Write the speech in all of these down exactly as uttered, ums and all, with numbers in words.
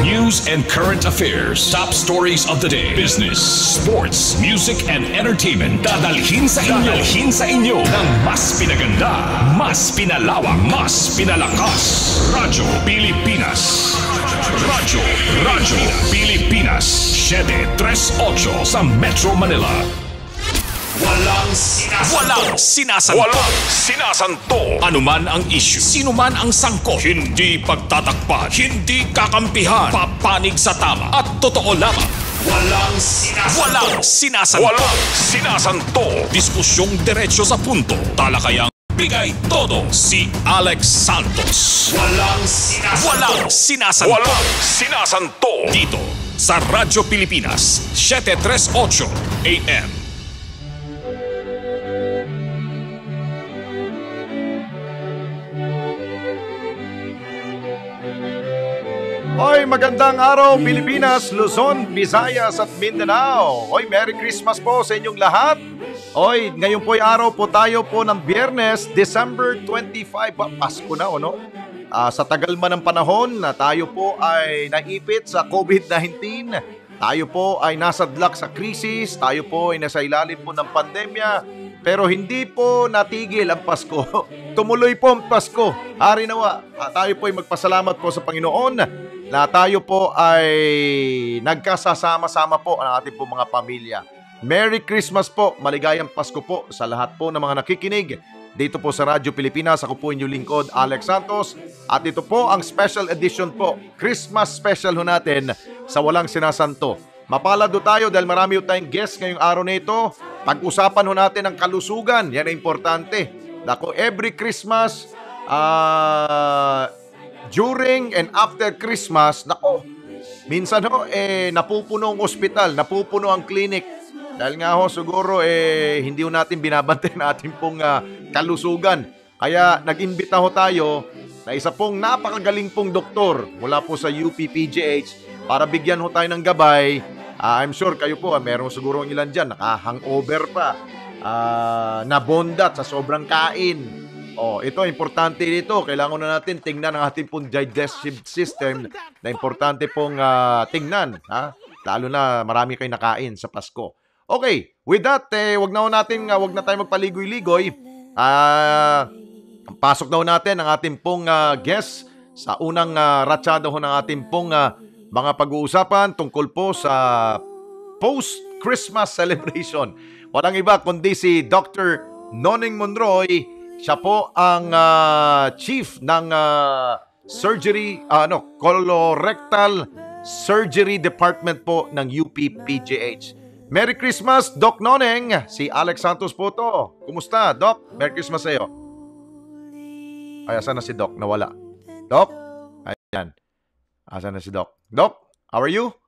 News and current affairs. Top stories of the day. Business, sports, music, and entertainment. Dadalhin sa inyo. Dadalhin sa inyo ng mas pinaganda, mas pinalawak, mas pinalakas. Radyo Pilipinas. Radyo, Radyo Pilipinas. seven three eight sa Metro Manila. Walang sinasanto. Walang sinasanto. Walang sinasanto. Ano man ang issue, sino man ang sangkot, hindi pagtatakpan, hindi kakampihan, papanig sa tama at totoo lamang. Walang sinasanto. Walang sinasanto. Walang sinasanto. Diskusyong diretso sa punto. Talakayang bigay todo si Alex Santos. Walang sinasanto. Walang sinasanto. Walang sinasanto. Dito sa Radyo Pilipinas, seven three eight A M. Hoy, magandang araw Pilipinas, Luzon, Visayas at Mindanao. Hoy, Merry Christmas po sa inyong lahat. Hoy, ngayon po'y araw po tayo po ng Biyernes, December twenty-five. Pasko na, ano? Uh, sa tagal man ng panahon na tayo po ay naipit sa COVID nineteen, tayo po ay nasadlak sa krisis, tayo po ay nasa ilalim po ng pandemya, pero hindi po natigil ang Pasko. Tumuloy po ang Pasko. Hari nawa, uh, tayo po ay magpasalamat po sa Panginoon na tayo po ay nagkasasama-sama po ang ating po mga pamilya. Merry Christmas po, maligayang Pasko po sa lahat po ng mga nakikinig dito po sa Radyo Pilipinas. Ako po inyong lingkod, Alex Santos, at ito po ang special edition po, Christmas special ho natin sa Walang Sinasanto. Mapalad ho tayo dahil marami ho tayong guest ngayong araw na ito. Pag-usapan ho natin ang kalusugan, yan ay importante. Dako, every Christmas, ah... Uh, during and after Christmas, nako, minsan ho, eh, napupuno ang ospital, napupuno ang clinic. Dahil nga ho, siguro, eh, hindi ho natin binabantay na ating pong uh, kalusugan. Kaya, nag-imbita ho tayo na isa pong napakagaling pong doktor mula po sa U P P G H para bigyan ho tayo ng gabay. Uh, I'm sure kayo po, uh, meron siguro ang ilan dyan, naka-hangover pa, uh, nabondat sa sobrang kain. Oh, ito, importante dito. Kailangan na natin tingnan ang ating pong digestive system na importante pong uh, tingnan. Ha? Lalo na marami kayong nakain sa Pasko. Okay, with that, eh, wag na natin, uh, wag na tayo magpaligoy-ligoy. Uh, pasok na natin ang ating pong uh, guest sa unang uh, ratsada ho ng ating pong uh, mga pag-uusapan tungkol po sa post-Christmas celebration. Walang iba kundi si Doctor Noneng Monroy. Siya po ang uh, chief ng uh, surgery, uh, no, colorectal surgery department po ng U P P G H. Merry Christmas, Doc Noneng. Si Alex Santos po to. Kumusta, Doc? Merry Christmas sa iyo. Ay, asan na si Doc? Nawala. Doc? Ayan. Asan na si Doc? Doc, how are you?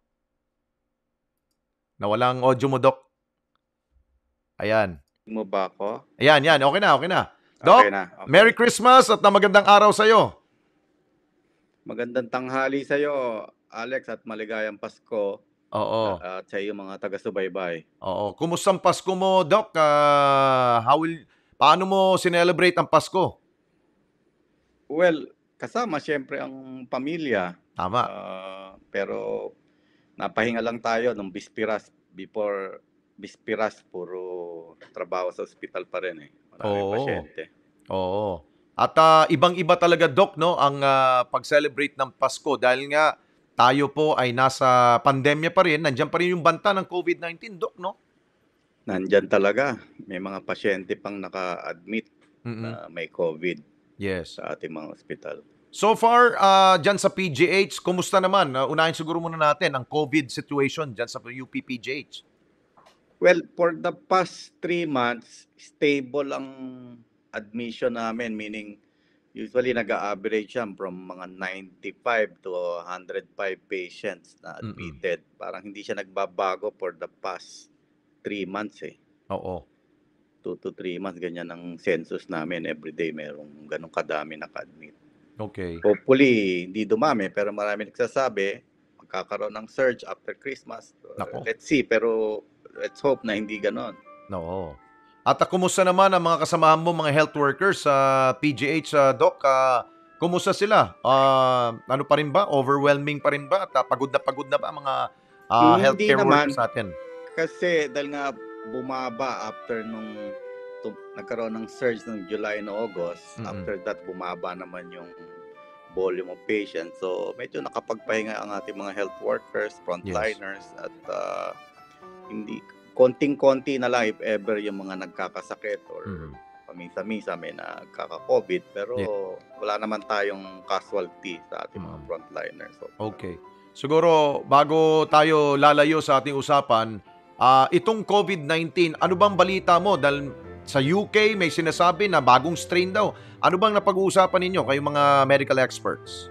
Nawala ang audio mo, Doc. Ayan. Mo ba ako? Ayan, yan. Okay na, okay na. Doc, okay na. Okay. Merry Christmas at na magandang araw sa iyo. Magandang tanghali sa iyo, Alex, at maligayang Pasko. Oo. At sa iyo mga taga-subaybay. Oo. Kumusta ang Pasko mo, Doc? Uh, how will, paano mo sinelebrate ang Pasko? Well, kasama siyempre ang pamilya. Tama. Uh, pero napahinga lang tayo nung bispiras. Before bispiras, puro trabaho sa ospital pa rin eh. Oo. Pasyente. Oo. At uh, ibang-iba talaga, Doc, no, ang uh, pag-celebrate ng Pasko dahil nga tayo po ay nasa pandemya pa rin. Nandiyan pa rin yung banta ng COVID nineteen, Doc, no? Nandiyan talaga. May mga pasyente pang naka-admit Mm-mm. na may COVID. Yes. Sa ating mga ospital. So far, uh, dyan sa P G H, kumusta naman? Uh, unahin siguro muna natin ang COVID situation dyan sa U P P G H. Well, for the past three months, stable ang admission namin. Meaning, usually nag-a-average yan from mga ninety-five to one hundred five patients na admitted. Mm-mm. Parang hindi siya nagbabago for the past three months eh. Oo. two to three months, ganyan ang census namin. Everyday merong ganong kadami naka-admit. Okay. Hopefully, hindi dumami. Pero marami nagsasabi, magkakaroon ng surge after Christmas. Nako. Let's see, pero let's hope na hindi ganon. No. At uh, kumusta naman ang mga kasamahan mo, mga health workers sa P G H, uh, Doc? Uh, kumusta sila? Ah, ano pa rin ba? Overwhelming pa rin ba? At ah, pagod na pagod na ba ang mga ah, Hindi healthcare naman, workers natin? kasi dahil nga bumaba after nung tum nagkaroon ng surge ng July and August, Mm. after that bumaba naman yung volume of patients. So medyo nakapagpahinga ang ating mga health workers, frontliners, at ah, hindi konting-konti na lang if ever yung mga nagkakasakit or Mhm. paminsan-minsan may nagkaka-COVID, pero wala naman tayong casualty sa ating mga Mm. frontliners. So, Okay. Siguro bago tayo lalayo sa ating usapan, ah, itong COVID nineteen, ano bang balita mo? Dahil sa U K may sinasabi na bagong strain daw. Ano bang napag-uusapan ninyo kayong mga medical experts?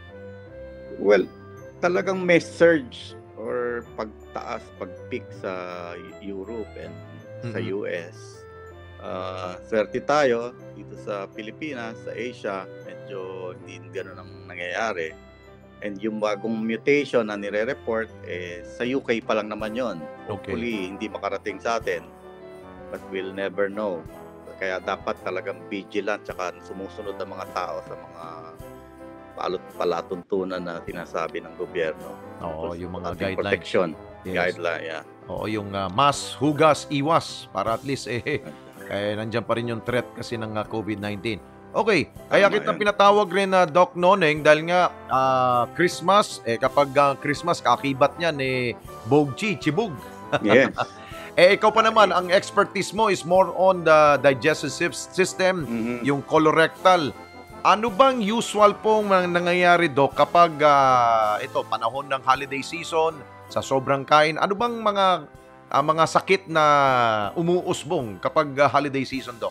well, talagang may surge or pagtaas, pag-peak sa Europe and sa Mhm. U S. Ah, swerte tayo dito sa Pilipinas, sa Asia, medyo hindi gano'n ang nangyayari. And yung bagong mutation na nire-report, eh, sa U K pa lang naman yon. Hopefully, hindi makarating sa atin. But we'll never know. Kaya dapat talagang vigilant tsaka sumusunod ang mga tao sa mga palot palatuntunan na sinasabi ng gobyerno. Oo, Tungkol yung sa mga ating guidelines. protection. Yes. Guideline, yeah. Oo, yung ah, mas, hugas, iwas para at least eh, eh nandiyan pa rin yung threat kasi ng ah, COVID nineteen. Okay, kaya Tama kita yan. pinatawag rin na Doc Noneng dahil nga ah, Christmas, eh kapag ah, Christmas kakibat niyan eh bogchi, chibog. Yes. Eh ikaw pa naman, ang expertise mo is more on the digestive sys- system, Mhm. yung colorectal. Ano bang usual pong mga nangyayari, Doc, kapag ah, ito panahon ng holiday season, sa sobrang kain, ano bang mga ah, mga sakit na umuusbong kapag ah, holiday season, Doc?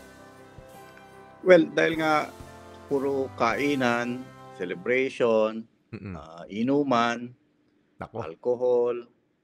Well, dahil nga puro kainan, celebration, Mm-mm. ah, inuman, Nako. alcohol,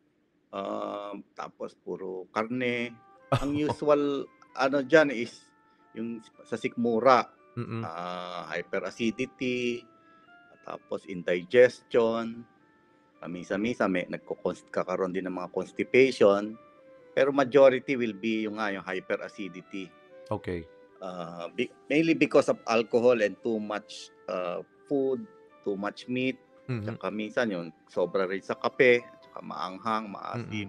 um, tapos puro karne. Ang usual ano dyan is yung sa sikmura, Mm-mm. ah, hyperacidity, tapos indigestion, paminsan-minsan may nagkakaroon din ng mga constipation, pero majority will be yung nga yung hyperacidity. Okay. Uh, be- mainly because of alcohol and too much uh, food, too much meat, Mhm. tsaka minsan yun, sobra rin sa kape, tsaka maanghang, maasim.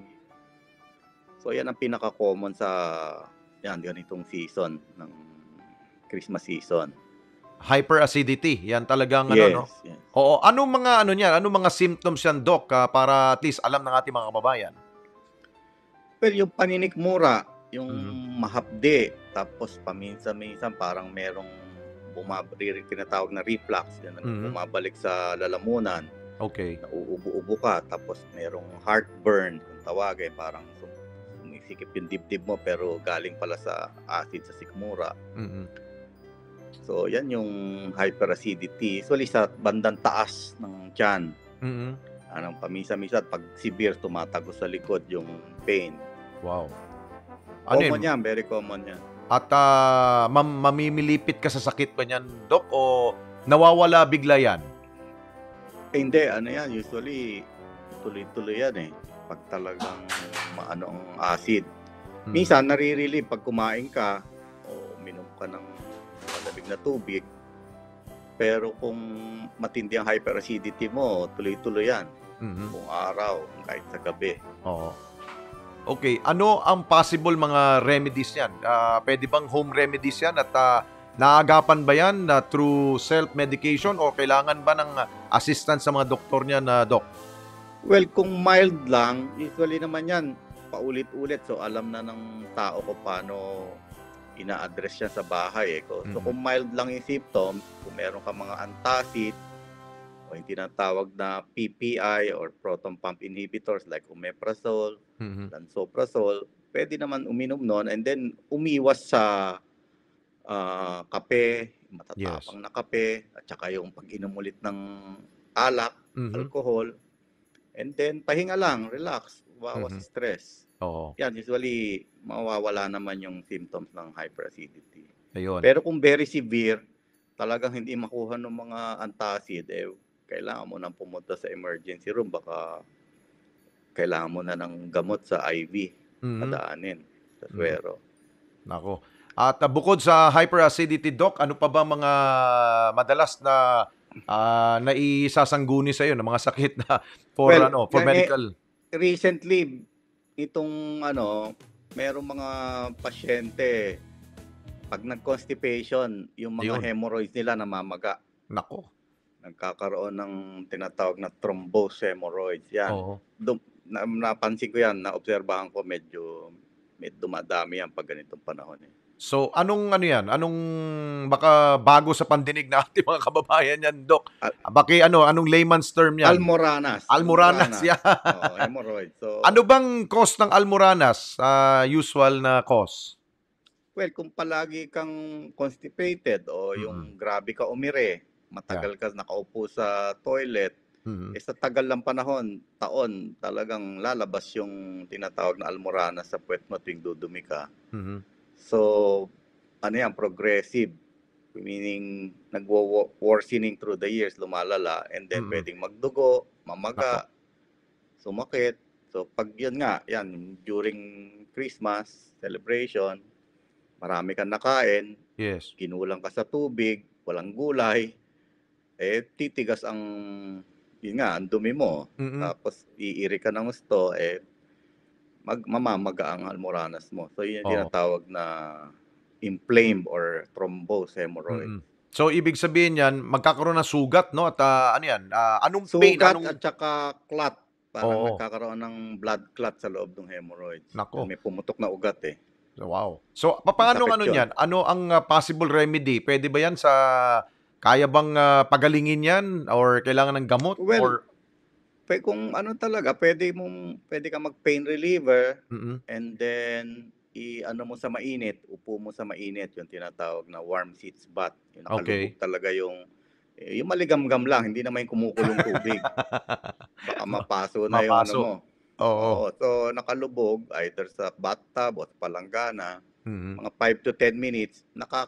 So yan ang pinaka-common sa yan, ganitong season ng Christmas season. Hyperacidity, yan talagang ano, Yes, no? yes. Oo, anong mga ano niyan? Anong mga symptoms yan, Doc, ah, para at least alam ng ating mga kababayan? Well, yung paninikmura, yung Mhm. mahapde, tapos paminsan-minsan parang merong bumabalik, tinatawag na reflux, yan ang Mhm. bumabalik sa lalamunan. Okay. Nauubo-ubo ka, tapos merong heartburn, kung tawagin, parang sum- sumisikip yung dibdib mo pero galing pala sa acid sa sikmura. Mhm. So, yan yung hyperacidity. Usually sa bandang taas ng tiyan. Mhm. Anong paminsan-minsan, pag severe, tumatago sa likod yung pain. Wow. Ano Common yun? yan, very common yan. At ah, mam- mamimilipit ka sa sakit ba niyan, Doc, o nawawala bigla yan? Eh, hindi, ano yan, usually tuloy-tuloy yan eh. Pag talagang maano ang acid. Hmm. Minsan, nare-relieve pag kumain ka o uminom ka ng malamig na tubig. Pero kung matindi ang hyperacidity mo, tuloy-tuloy yan. Mhm. Buong araw, kahit sa gabi. Oo. Okay, ano ang possible mga remedies yan? Ah, pwede bang home remedies yan at ah, naagapan ba yan na through self-medication o kailangan ba ng ah, assistance sa mga doktor niya na Doc? Well, kung mild lang, usually naman yan, paulit-ulit. So, alam na ng tao kung paano ina-address yan sa bahay. Eh. So, Mhm. kung mild lang yung symptoms, kung meron ka mga antacid, o yung tinatawag na P P I or proton pump inhibitors like omeprazole, Mhm. lansoprazole, pwede naman uminom nun and then umiwas sa ah, kape, matatapang na kape, at saka yung pag-inom ulit ng alak, Mhm. alcohol, and then pahinga lang, relax, bawas Mhm. stress. Oo. Yan, usually mawawala naman yung symptoms ng hyperacidity. Ayun. Pero kung very severe, talagang hindi makuha ng mga antacid, eh, kailangan mo nang pumunta sa emergency room, baka kailangan mo na ng gamot sa I V, Mhm. padaanin sa Mhm. suwero. Nako. At ah, bukod sa hyperacidity, Doc, ano pa ba mga madalas na ah, naisasangguni sa iyo ng mga sakit na for Well, ano, for nga eh, medical? recently, itong ano, merong mga pasyente, pag nag-constipation, yung mga Ayun, hemorrhoids nila namamaga. nako. Nagkakaroon ng tinatawag na thrombosed hemorrhoids. Yan. Oo. Dum, na, napansin ko yan, naobserbahan ko medyo, medyo dumadami yan pag ganitong panahon. Eh. So, anong ano yan? Anong baka bago sa pandinig na ating mga kababayan yan, Doc? Al- Baki ano, anong layman's term yan? Almoranas. Almoranas, Almoranas. yeah. Oo, hemorrhoids. So, Ano bang cause ng almoranas? Ah, usual na cause? well, kung palagi kang constipated o yung Mm. grabe ka umire, matagal ka nakaupo sa toilet, Mhm. eh sa tagal ng panahon, taon, talagang lalabas yung tinatawag na almoranas sa puwet mo tuwing dudumi ka. Mhm. So, ano yan, progressive. Meaning, nagwo-worsening through the years, lumalala, and then Mm. pwedeng magdugo, Nako. mamaga, sumakit. So, pag yun nga, yan, during Christmas celebration, marami kang nakain, Yes. kinulang ka sa tubig, walang gulay, eh, titigas ang, yun nga, ang dumi mo. Mm. Tapos, iiri ka ng gusto, eh, mag, mamamaga ang almoranas mo. So, yun yung Oo. tinatawag na inflamed or thrombosed hemorrhoid. Mm. So, ibig sabihin yan, magkakaroon ng sugat, no? At ah, ano yan? Ah, anong pain? Sugat Anong... at saka clot. Parang Oo. nagkakaroon ng blood clot sa loob ng hemorrhoids. Nako. May pumutok na ugat eh. Wow. So, pa- paano Masakit ano yun. yan? Ano ang ah, possible remedy? Pwede ba yan sa... Kaya bang ah, pagalingin yan? Or kailangan ng gamot? Well, Or... Pe, kung ano talaga, pwede mong pwede ka mag-pain reliever Mm-mm. and then i-ano mo sa mainit, upo mo sa mainit, yung tinatawag na warm seats bath. Yung nakalubog Okay. talaga yung eh, yung maligamgam lang, hindi naman yung kumukulong tubig. Baka Ma- mapaso na yung ano Mapaso. mo. Oo. Oo, so nakalubog either sa bathtub o sa palanggana, Mhm. mga five to ten minutes,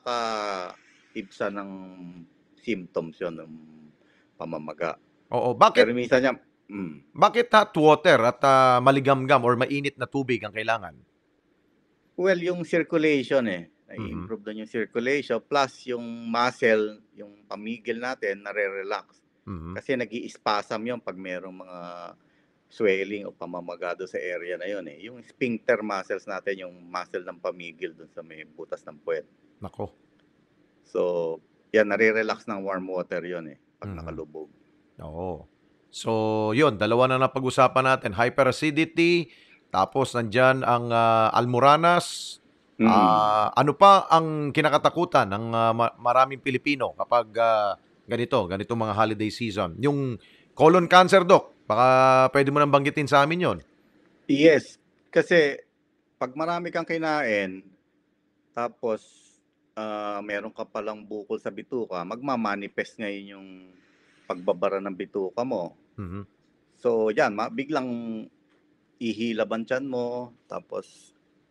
nakaka-ibsa ng symptoms yun ng pamamaga. Oo. Pero Bakit minsan niya, mm, bakit hot water at ah, maligamgam or mainit na tubig ang kailangan? well, yung circulation eh. Mhm. Nai-improve doon yung circulation plus yung muscle, yung pamigil natin, nare-relax. Mhm. Kasi nag-i-spasm yun pag merong mga swelling o pamamagado sa area na yun eh. Yung sphincter muscles natin, yung muscle ng pamigil doon sa may butas ng puwet. Nako. So, yan, nare-relax ng warm water yun eh, pag Mhm. nakalubog. Oo. So, yun, dalawa na napag-usapan natin. Hyperacidity, tapos nandyan ang ah, almoranas. Mm. Ah, ano pa ang kinakatakutan ng ah, ma- maraming Pilipino kapag ah, ganito, ganito mga holiday season? Yung colon cancer, Doc. Baka pwede mo nang banggitin sa amin yon. Yes, kasi pag marami kang kinain, tapos ah, meron ka palang bukol sa bituka, magmamanifest ngayon yung pagbabara ng bituka mo. Mhm. So, yan, ma- biglang ihilab ang tiyan mo, tapos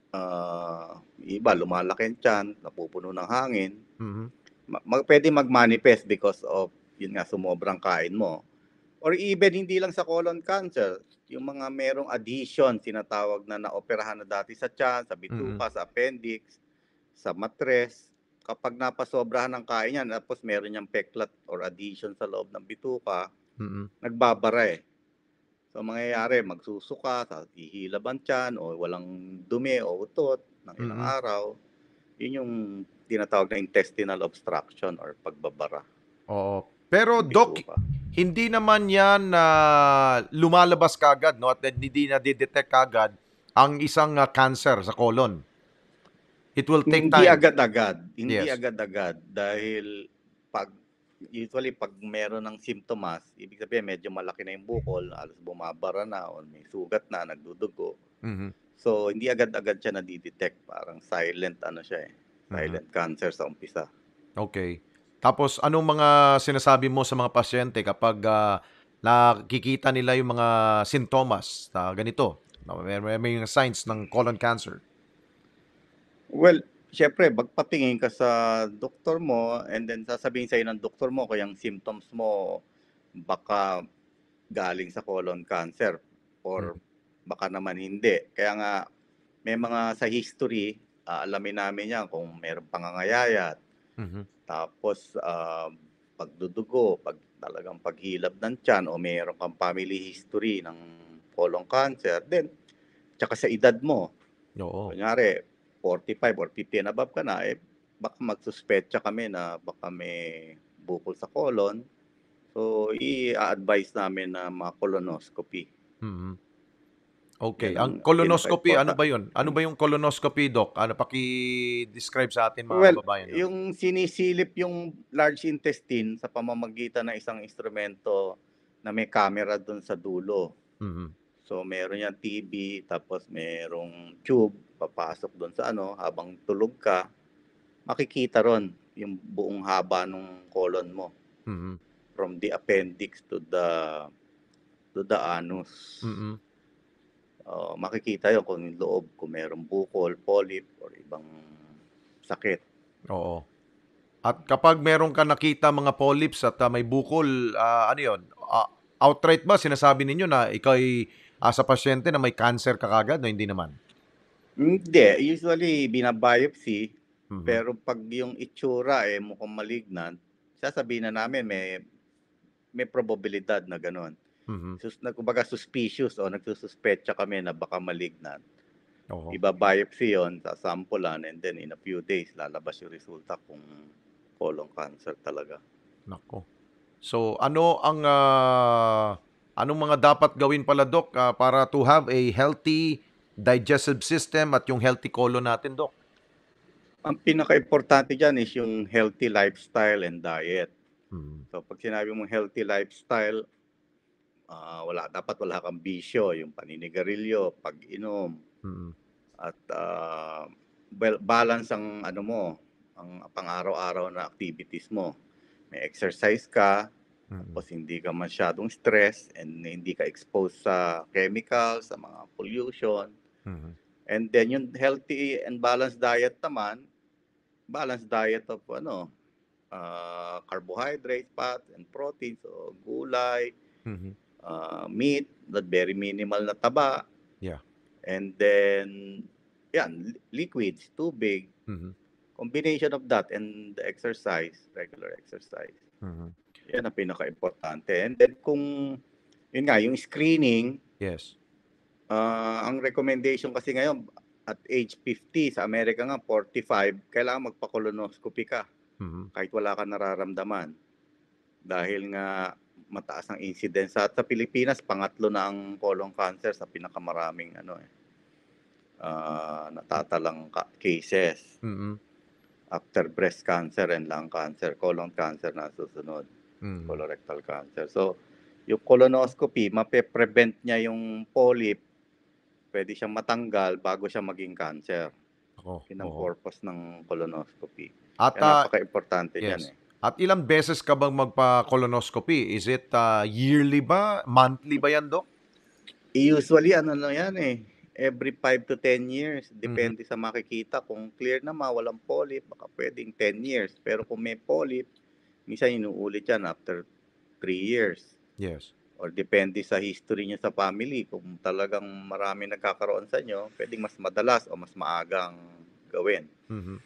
ah, iba, lumalaki ang tiyan, napupuno ng hangin. Mhm. Ma- mag, pwede mag-manifest because of, yun nga, sumobrang kain mo. Or even hindi lang sa colon cancer, yung mga merong adhesion, tinatawag na naoperahan na dati sa tiyan, sa bituka, sa appendix, sa matres. Kapag napasobrahan ng kain yan, tapos meron niyang peklat or adhesion sa loob ng bituka, Mhm. nagbabara eh. So, ang mangyayari, magsusuka, sa ihilab ang tiyan, o walang dumi o utot ng ilang Mhm. araw. Yun yung tinatawag na intestinal obstruction or pagbabara Oo. Pero ng Doc, bituka. hindi naman yan na lumalabas kagad, no? At hindi na detect kagad ang isang ah, cancer sa colon. It will take Hindi time. agad-agad. Hindi Yes. agad-agad dahil pag usually pag meron ng simptomas, ibig sabihin medyo malaki na yung bukol, halos bumabara na o may sugat na, nagdudugo. Mhm. So hindi agad-agad siya nadidetect, parang silent ano siya eh. Mhm. Silent cancer sa umpisa. Okay. Tapos anong mga sinasabi mo sa mga pasyente kapag ah, nakikita nila yung mga sintomas na ganito? Na May, may, may mga signs ng colon cancer. Well, syempre magpatingin ka sa doktor mo and then sasabihin sa'yo ng doktor mo kung yung symptoms mo baka galing sa colon cancer or Mhm. baka naman hindi. Kaya nga may mga sa history aalamin namin 'yan kung merong pangangayayat. Mhm. Tapos, ah, pagdudugo, 'pag talagang paghilab ng tiyan o meron kang family history ng colon cancer, then tsaka sa edad mo. Oo. Kunyari forty-five or fifty and above ka na, eh, baka magsuspecha kami na baka may bukol sa colon. So, i-a-advise namin na ma-colonoscopy. Mhm. Okey, 'Yan ang ang colonoscopy ano pinakaimporta ba 'yun? Ano hmm. ba yung colonoscopy, Doc? Ano, paki-describe sa atin mga Well, kababayan 'no. yung sinisilip yung large intestine sa pamamagitan ng isang instrumento na may camera dun sa dulo. Mhm. So, meron yang T B tapos merong tube papasok dun sa ano, habang tulog ka, makikita ron yung buong haba nung colon mo. Mhm. From the appendix to the to the anus. Mm. Oo, makikita yun kung yung loob, kung merong bukol, polyp or ibang sakit. Oo. At kapag meron kang nakita mga polyps at, ah, may bukol, ah, ano 'yun, ah, outright ba sinasabi ninyo na ika'y, ah, sa pasyente na may cancer ka kaagad o hindi naman? Hindi, usually bina-biopsy, Mhm. pero 'pag yung itsura, eh, mukhang malignant, sasabihin na namin may may probabilidad na gano'n. Mhm. Sus na kumbaga suspicious o nagsususpecha kami na baka malignant. Oo. Iba-biopsy 'yun, sasampulan and then in a few days lalabas yung resulta kung colon cancer talaga. Naku. So ano ang, ah, anong mga dapat gawin pala, Doc, ah, para to have a healthy digestive system at yung healthy colon natin, Doc? Ang pinakaimportante diyan is yung healthy lifestyle and diet. Mhm. So 'pag sinabi mong healthy lifestyle, ah, wala dapat wala kang bisyo, yung paninigarilyo, pag-inom Mm. at, ah, well balance ang ano mo, ang pang-araw-araw na activities mo. May exercise ka, Mm. tapos hindi ka masyadong stress and hindi ka exposed sa chemicals, sa mga pollution. Mhm. And then yung healthy and balanced diet naman, balanced diet of ano, ah, carbohydrates, fats, and proteins. So gulay, Mhm. ah, meat, but very minimal na taba. Yeah. And then, 'yan, li liquids, tubig, Mhm. combination of that and the exercise, regular exercise. Mhm. 'Yan ang pinakaimportante. And then kung yun nga, yung screening, Yes. ah, ang recommendation kasi ngayon at age fifty, sa Amerika nga forty-five, kailangan magpa-colonoscopy ka Mhm. kahit wala kang nararamdaman. Dahil nga mataas ang incidence at sa Pilipinas pangatlo na ang colon cancer sa pinakamaraming ano, eh, ah, natatalang ka cases. Mm. After breast cancer and lung cancer, colon cancer na susunod, Mm. colorectal cancer. So, yung colonoscopy mape-prevent niya yung polyp, puwede siyang matanggal bago siya maging cancer. Naku, Yun ang oo. purpose ng colonoscopy. At, Kaya ah napakaimportante niyan, yes. eh. At ilang beses ka bang magpa-colonoscopy? Is it, ah, yearly ba? Monthly ba 'yan, Doc? Usually ano na yan, eh, every five to ten years, Mhm. depende sa makikita. Kung clear naman, walang polyp, baka puwedeng ten years. Pero kung may polyp, minsan inuulit yan after three years. Yes. Or depende sa history niyo sa family, kung talagang maraming nagkakaroon sa inyo, puwedeng mas madalas o mas maagang gawin. Mhm.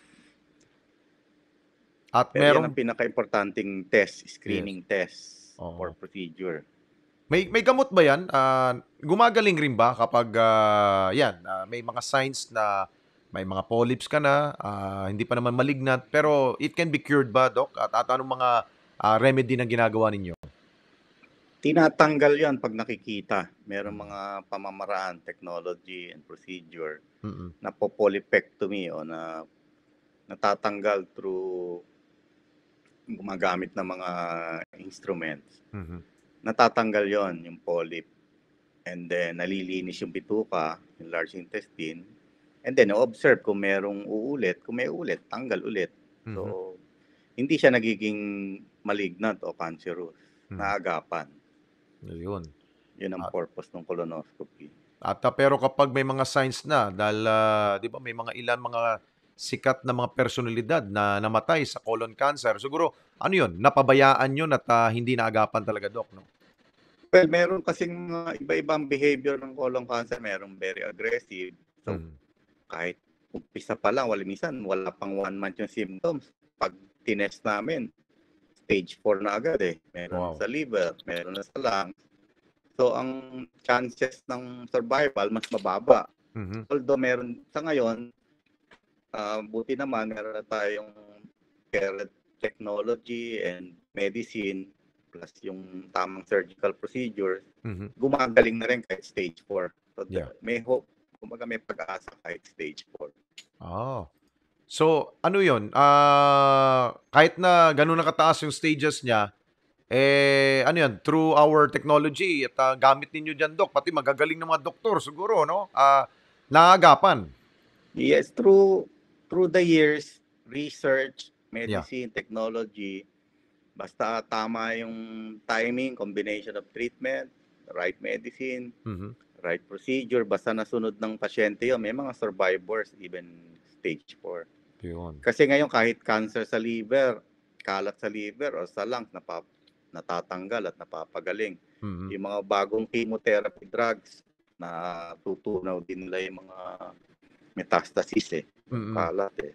At Pero yan ang merong pinakaimportanteng test, Yes. screening test or Oo. procedure. May may gamot ba 'yan? Ah, gumagaling rin ba kapag, ah, 'yan, ah, may mga signs na may mga polyps ka na, ah, hindi pa naman malignant, pero it can be cured ba, Doc? At at anong mga, ah, remedy na ginagawa ninyo? Tinatanggal yan 'pag nakikita. Merong Mm. mga pamamaraan, technology and procedure Mm. na popolypectomy o na natatanggal through gumagamit ng mga instruments. Mhm. Natatanggal yon yung polyp. And then nalilinis yung bituka, yung large intestine. And then o-observe kung merong uulit. Kung may uulit, tanggal ulit. Mhm. So, hindi siya nagiging malignant o cancerous. Mhm. Naagapan. Ayun. Yun ang At purpose ng colonoscopy. at, ah, pero kapag may mga signs na dahil, ah, 'di ba may mga ilan mga sikat na mga personalidad na namatay sa colon cancer, siguro ano 'yun, napabayaan 'yun at, ah, hindi naagapan talaga, Doc, 'no? Well, meron kasing mga iba-ibang behavior ng colon cancer. Merong very aggressive. So, Mhm. kahit umpisa pa lang, wala minsan, wala pang one month yung symptoms. Pag tinest namin, stage four na agad eh. Meron Wow. sa liver, meron na sa lungs. So, ang chances ng survival, mas mababa. Mhm. Although meron, sa ngayon, uh, buti naman, meron na tayong care technology and medicine, plus yung tamang surgical procedure, Mhm. gumagaling na rin kahit stage four. So, Yeah. may hope. Kumbaga may pag-asa kahit stage four. Oh. So, ano yun? Ah, kahit na ganun na kataas yung stages niya, eh, ano yan? Through our technology at ah, gamit ninyo dyan, Doc, pati magagaling ng mga doktor siguro, no? Ah, naagapan. Yes, through through the years, research, Yeah. medicine, technology, basta tama yung timing, combination of treatment, right medicine, Mhm. right procedure, basta nasunod ng pasyente yun, may mga survivors, even stage four. Yun. Kasi ngayon kahit cancer sa liver, kalat sa liver o sa lungs, napap natatanggal at napapagaling. Mhm. Yung mga bagong chemotherapy drugs, na tutunaw din nila yung mga metastasis eh, yung Mhm. kalat eh.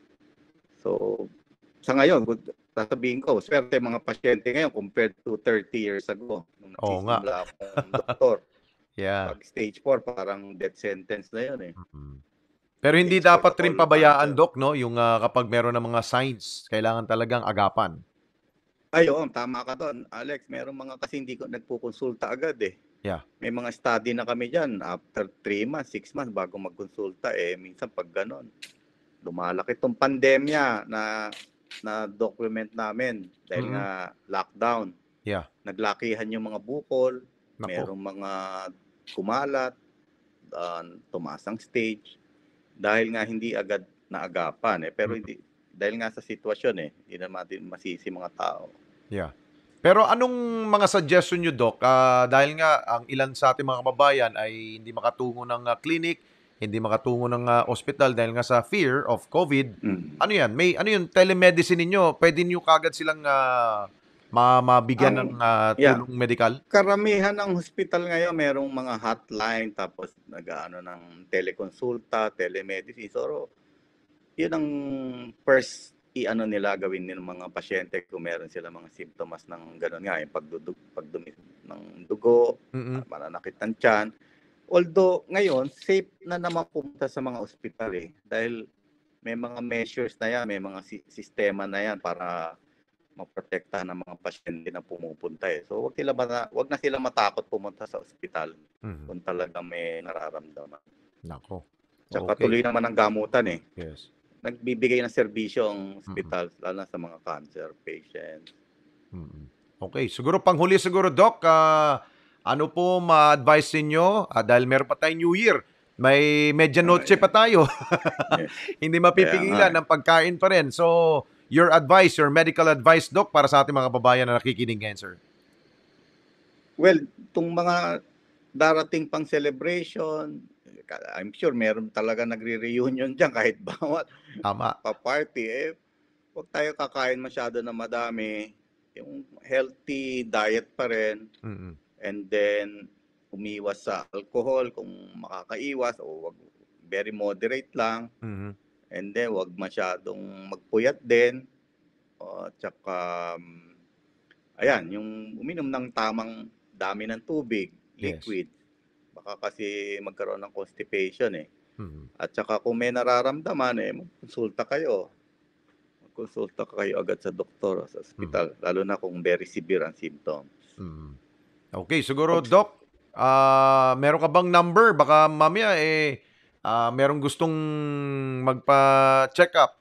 So, sa ngayon, good- sasabihin ko, swerte mga pasyente ngayon compared to thirty years ago, nung Oo nga. nagsisimula akong doktor. Yeah. Pag stage four, parang death sentence na yun eh. Mhm. Pero hindi Stage four dapat rin all pabayaan, cancer. Doc, no? Yung ah, kapag meron ng mga signs, kailangan talagang agapan. Ay, oo, tama ka doon. Alex, meron mga kasi hindi ko nagpukonsulta agad eh. Yeah. May mga study na kami dyan, after three months, six months bago magkonsulta eh. Minsan pag ganon, lumalaki itong pandemya na na document namin dahil Mhm. nga lockdown. Yeah. Naglakihan yung mga bukol, Nako. merong mga kumalat, uh, tumaas ang stage dahil nga hindi agad naagapan eh. Pero Mhm. hindi, dahil nga sa sitwasyon eh, hindi naman din masisi mga tao. Yeah. Pero anong mga suggestion nyo, Doc? Ah, dahil nga ang ilan sa ating mga kababayan ay hindi makatungo ng ah, clinic, hindi makatungo ng ah, ospital dahil nga sa fear of COVID. Mm. Ano yan? May ano yung telemedicine ninyo? Pwede niyo kagad silang ah, ma mabigyan Ang- ng ah, yeah. tulong medikal? Karamihan ng hospital ngayon merong mga hotline, tapos nag-ano ng telekonsulta, telemedicine. So, yun ang first i-ano nila gawin ng mga pasyente kung meron sila mga simptomas ng gano'n nga, yung pagdudug, pagdumi ng dugo, Mhm. mananakit ng tiyan. Although ngayon, safe na naman pumunta sa mga ospital eh. Dahil may mga measures na yan, may mga si- sistema na yan para maprotektahan ng mga pasyente na pumupunta eh. So wag sila ba wag na sila matakot pumunta sa ospital Mhm. kung talagang may nararamdaman. Nako. Tsaka Okay. tuloy naman ang gamutan eh. Yes. Nagbibigay ng serbisyo ang ospital lalo na sa mga cancer patients. Mhm. Okay, siguro panghuli siguro, Doc, ah, ano po ma-advise ninyo ah, dahil meron pa tayong New Year, may medianoche Oh, pa tayo. Yes. Hindi Kaya mapipigilan nga eh. ng pagkain pa rin. So, your advice, your medical advice, Doc, para sa ating mga kababayan na nakikinig ngayon, sir. Well, itong mga darating pang celebration, I'm sure meron talaga nagre-reunion dyan kahit bawat Tama. pa-party eh. Huwag tayo kakain masyado na madami. Yung healthy diet pa rin. Mhm. And then, umiwas sa alcohol kung makakaiwas o wag, very moderate lang. Mhm. And then, wag masyadong magpuyat din. O, tsaka, um, ayan, yung uminom ng tamang dami ng tubig, Yes. liquid. Baka kasi magkaroon ng constipation eh. Mhm. At saka kung may nararamdaman eh, magkonsulta kayo. Magkonsulta kayo agad sa doktor o sa ospital. Lalo na kung very severe ang symptoms. Mhm. Okay, siguro, Doc, ah, meron ka bang number? Baka mamaya eh ah, merong gustong magpa-check up.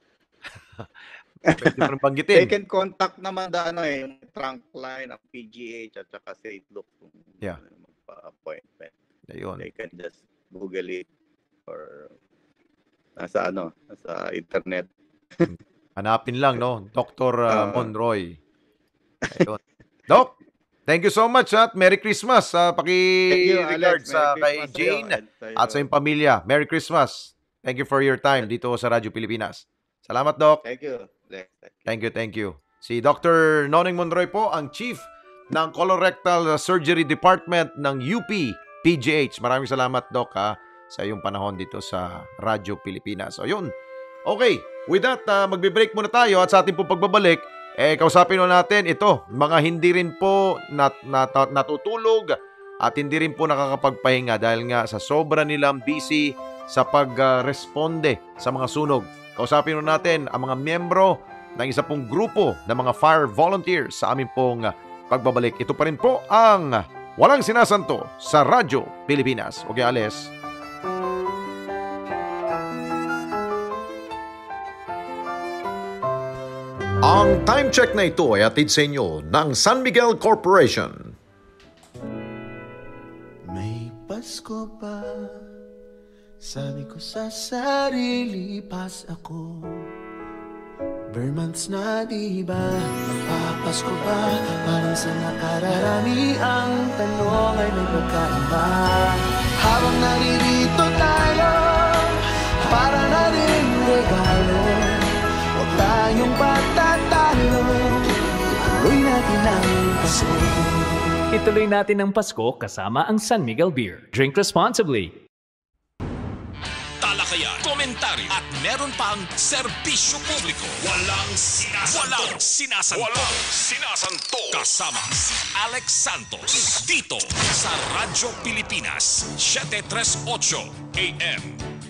Pwede mo nang They banggitin. can contact naman the ano eh, yung trunk line, ang P G H at saka Saint Luke kung Yeah. magpa-appointment. Ayun. They can just Google it or nasa ano, nasa internet. Hanapin lang, no? Doctor ah, Ah. Monroy. Ayun. Doc, thank you so much at Merry Christmas. Uh, Thank you, Paki-regards Alex. sa Merry kay Christmas sa'yo Jane and sa'yo. at sa iyong pamilya. Merry Christmas. Thank you for your time dito sa Radyo Pilipinas. Salamat, Doc. Thank you, Alex. Thank you, thank you. Si Doctor Noneng Monroy po, ang Chief ng Colorectal Surgery Department ng U P P G H. Maraming salamat, Doc, ha, sa iyong panahon dito sa Radyo Pilipinas. So yun. Okay, with that, uh, magbe-break muna tayo at sa ating pong pagbabalik, eh, kausapin na natin ito, mga hindi rin po nat, nat, natutulog at hindi rin po nakakapagpahinga dahil nga sa sobra nilang busy sa pag-responde sa mga sunog. Kausapin na natin ang mga miyembro ng isa pong grupo ng mga fire volunteers sa aming pong pagbabalik. Ito pa rin po ang Walang Sinasanto sa Radyo Pilipinas. Okay, Ales. Ang time check na ito ay atid sa inyo ng San Miguel Corporation. May Pasko pa, sabi ko sa sarili, pas ako. Bare months na diba, magpapasko ba? Parang sa nakararami ang tanong ay may pagkaiba. Habang naririto tayo, para na rin regalo. Huwag tayong patatalo, ituloy natin ang Pasko. Ituloy natin ang Pasko kasama ang San Miguel Beer. Drink responsibly. Talakayan, komentary at meron pang serbisyo publiko. Walang sinasanto. Walang sinasanto. Walang sinasanto. Kasama si Alex Santos dito sa Radyo Pilipinas seven thirty-eight A M.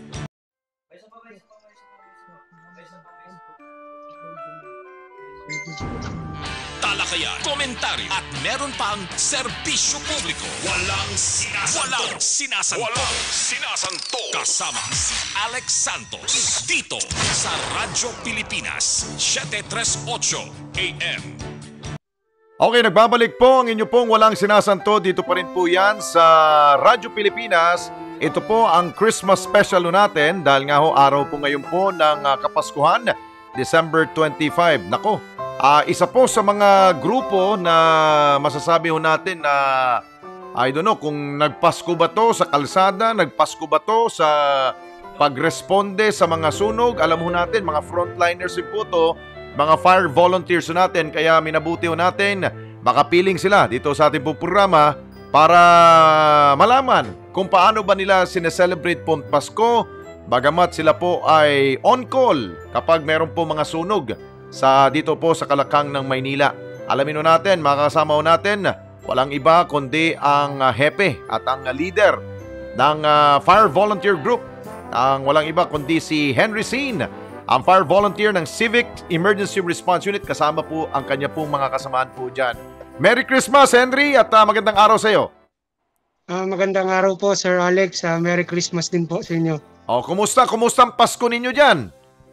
Talakayan, komentary at meron pang serbisyo publiko. Walang sinasanto. Walang sinasanto. Walang sinasanto. Kasama si Alex Santos dito sa Radyo Pilipinas seven thirty-eight A M. Okay, nagbabalik po ang inyo pong Walang Sinasanto. Dito pa rin po yan sa Radyo Pilipinas. Ito po ang Christmas special natin dahil nga ho araw po ngayon po ng uh, Kapaskuhan, December twenty-five. Nako, uh, isa po sa mga grupo na masasabi ho natin na I don't know kung nagpasko ba to sa kalsada, nagpasko ba to sa pagresponde sa mga sunog. Alam ho natin, mga frontliners po to, mga fire volunteers natin, kaya minabuti ho natin makapiling sila dito sa ating pong programa para malaman kung paano ba nila sineselebrate po ang Pasko, bagamat sila po ay on call kapag meron po mga sunog sa dito po sa Kalakang ng Maynila. Alamin ho natin, makakasama ho natin, walang iba kundi ang uh, hepe at ang uh, leader ng uh, fire volunteer group. Ang walang iba kundi si Henry Sin, ang fire volunteer ng Civic Emergency Response Unit. Kasama po ang kanya pong mga kasamaan po dyan. Merry Christmas, Henry, at uh, magandang araw sa iyo. Uh, magandang araw po, Sir Alex. Uh, Merry Christmas din po sa inyo. Oh, kumusta? Kumusta ang Pasko ninyo dyan?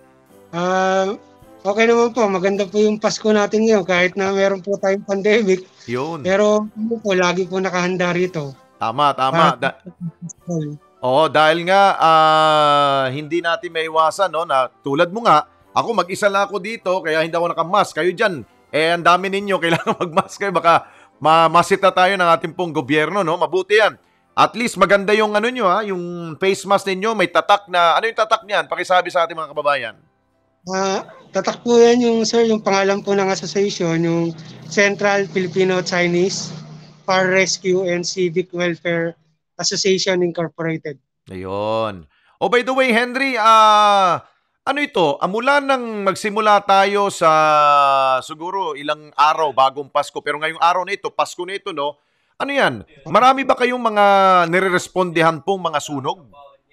Uh, okay naman po. Maganda po yung Pasko natin ngayon kahit na meron po tayong pandemic. Yun. Pero po, lagi po nakahanda rito. Tama, tama. Uh, da- Oo, dahil nga uh, hindi natin maiwasan, no, na tulad mo nga, ako mag-isa lang ako dito kaya hindi ako nakamask. Kayo dyan, eh ang dami ninyo, kailangan mag-mask kayo. Baka ma- masita tayo ng ating pong gobyerno, no? Mabuti yan. At least maganda yung ano nyo, ha? Yung face mask ninyo, may tatak na, ano yung tatak niyan? Pakisabi sa ating mga kababayan. Uh, tatak po yan yung, sir, yung pangalan po ng association, yung Central Filipino-Chinese Fire Rescue and Civic Welfare Association Incorporated. Ayun. Oh, by the way, Henry, ah, uh, ano ito? Ah, mula nang magsimula tayo sa siguro ilang araw bagong Pasko, pero ngayong araw na ito, Pasko na ito, no? Ano yan? Marami ba kayong mga nire-respondehan pong mga sunog?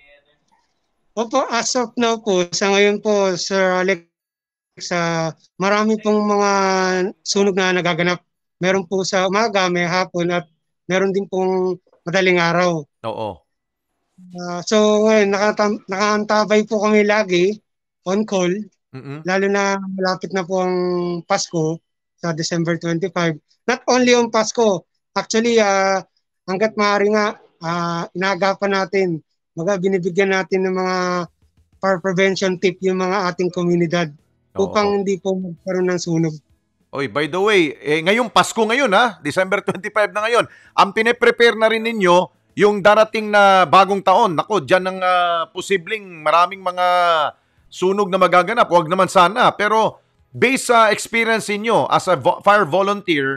Opo, as of now po, sa ngayon po, Sir Alex, sa marami pong mga sunog na nagaganap. Meron po sa umaga, may hapon, at meron din pong madaling araw. Oo. Uh, so, ngayon, nakatam- nakaantabay po kami lagi on call. Mm-mm. Lalo na malapit na po ang Pasko sa December twenty-five. Not only on Pasko, actually, uh, hanggat maaari nga, uh, inaagapan natin, mga binibigyan natin ng mga fire prevention tip yung mga ating komunidad upang Oo. hindi po magkaroon ng sunog. Oy, by the way, eh, ngayong Pasko ngayon ha, December twenty-five na ngayon, ang pine-prepare na rin ninyo yung darating na bagong taon. Nako, dyan ang uh, posibleng maraming mga sunog na magaganap. Huwag naman sana. Pero based sa experience niyo as a vo- fire volunteer,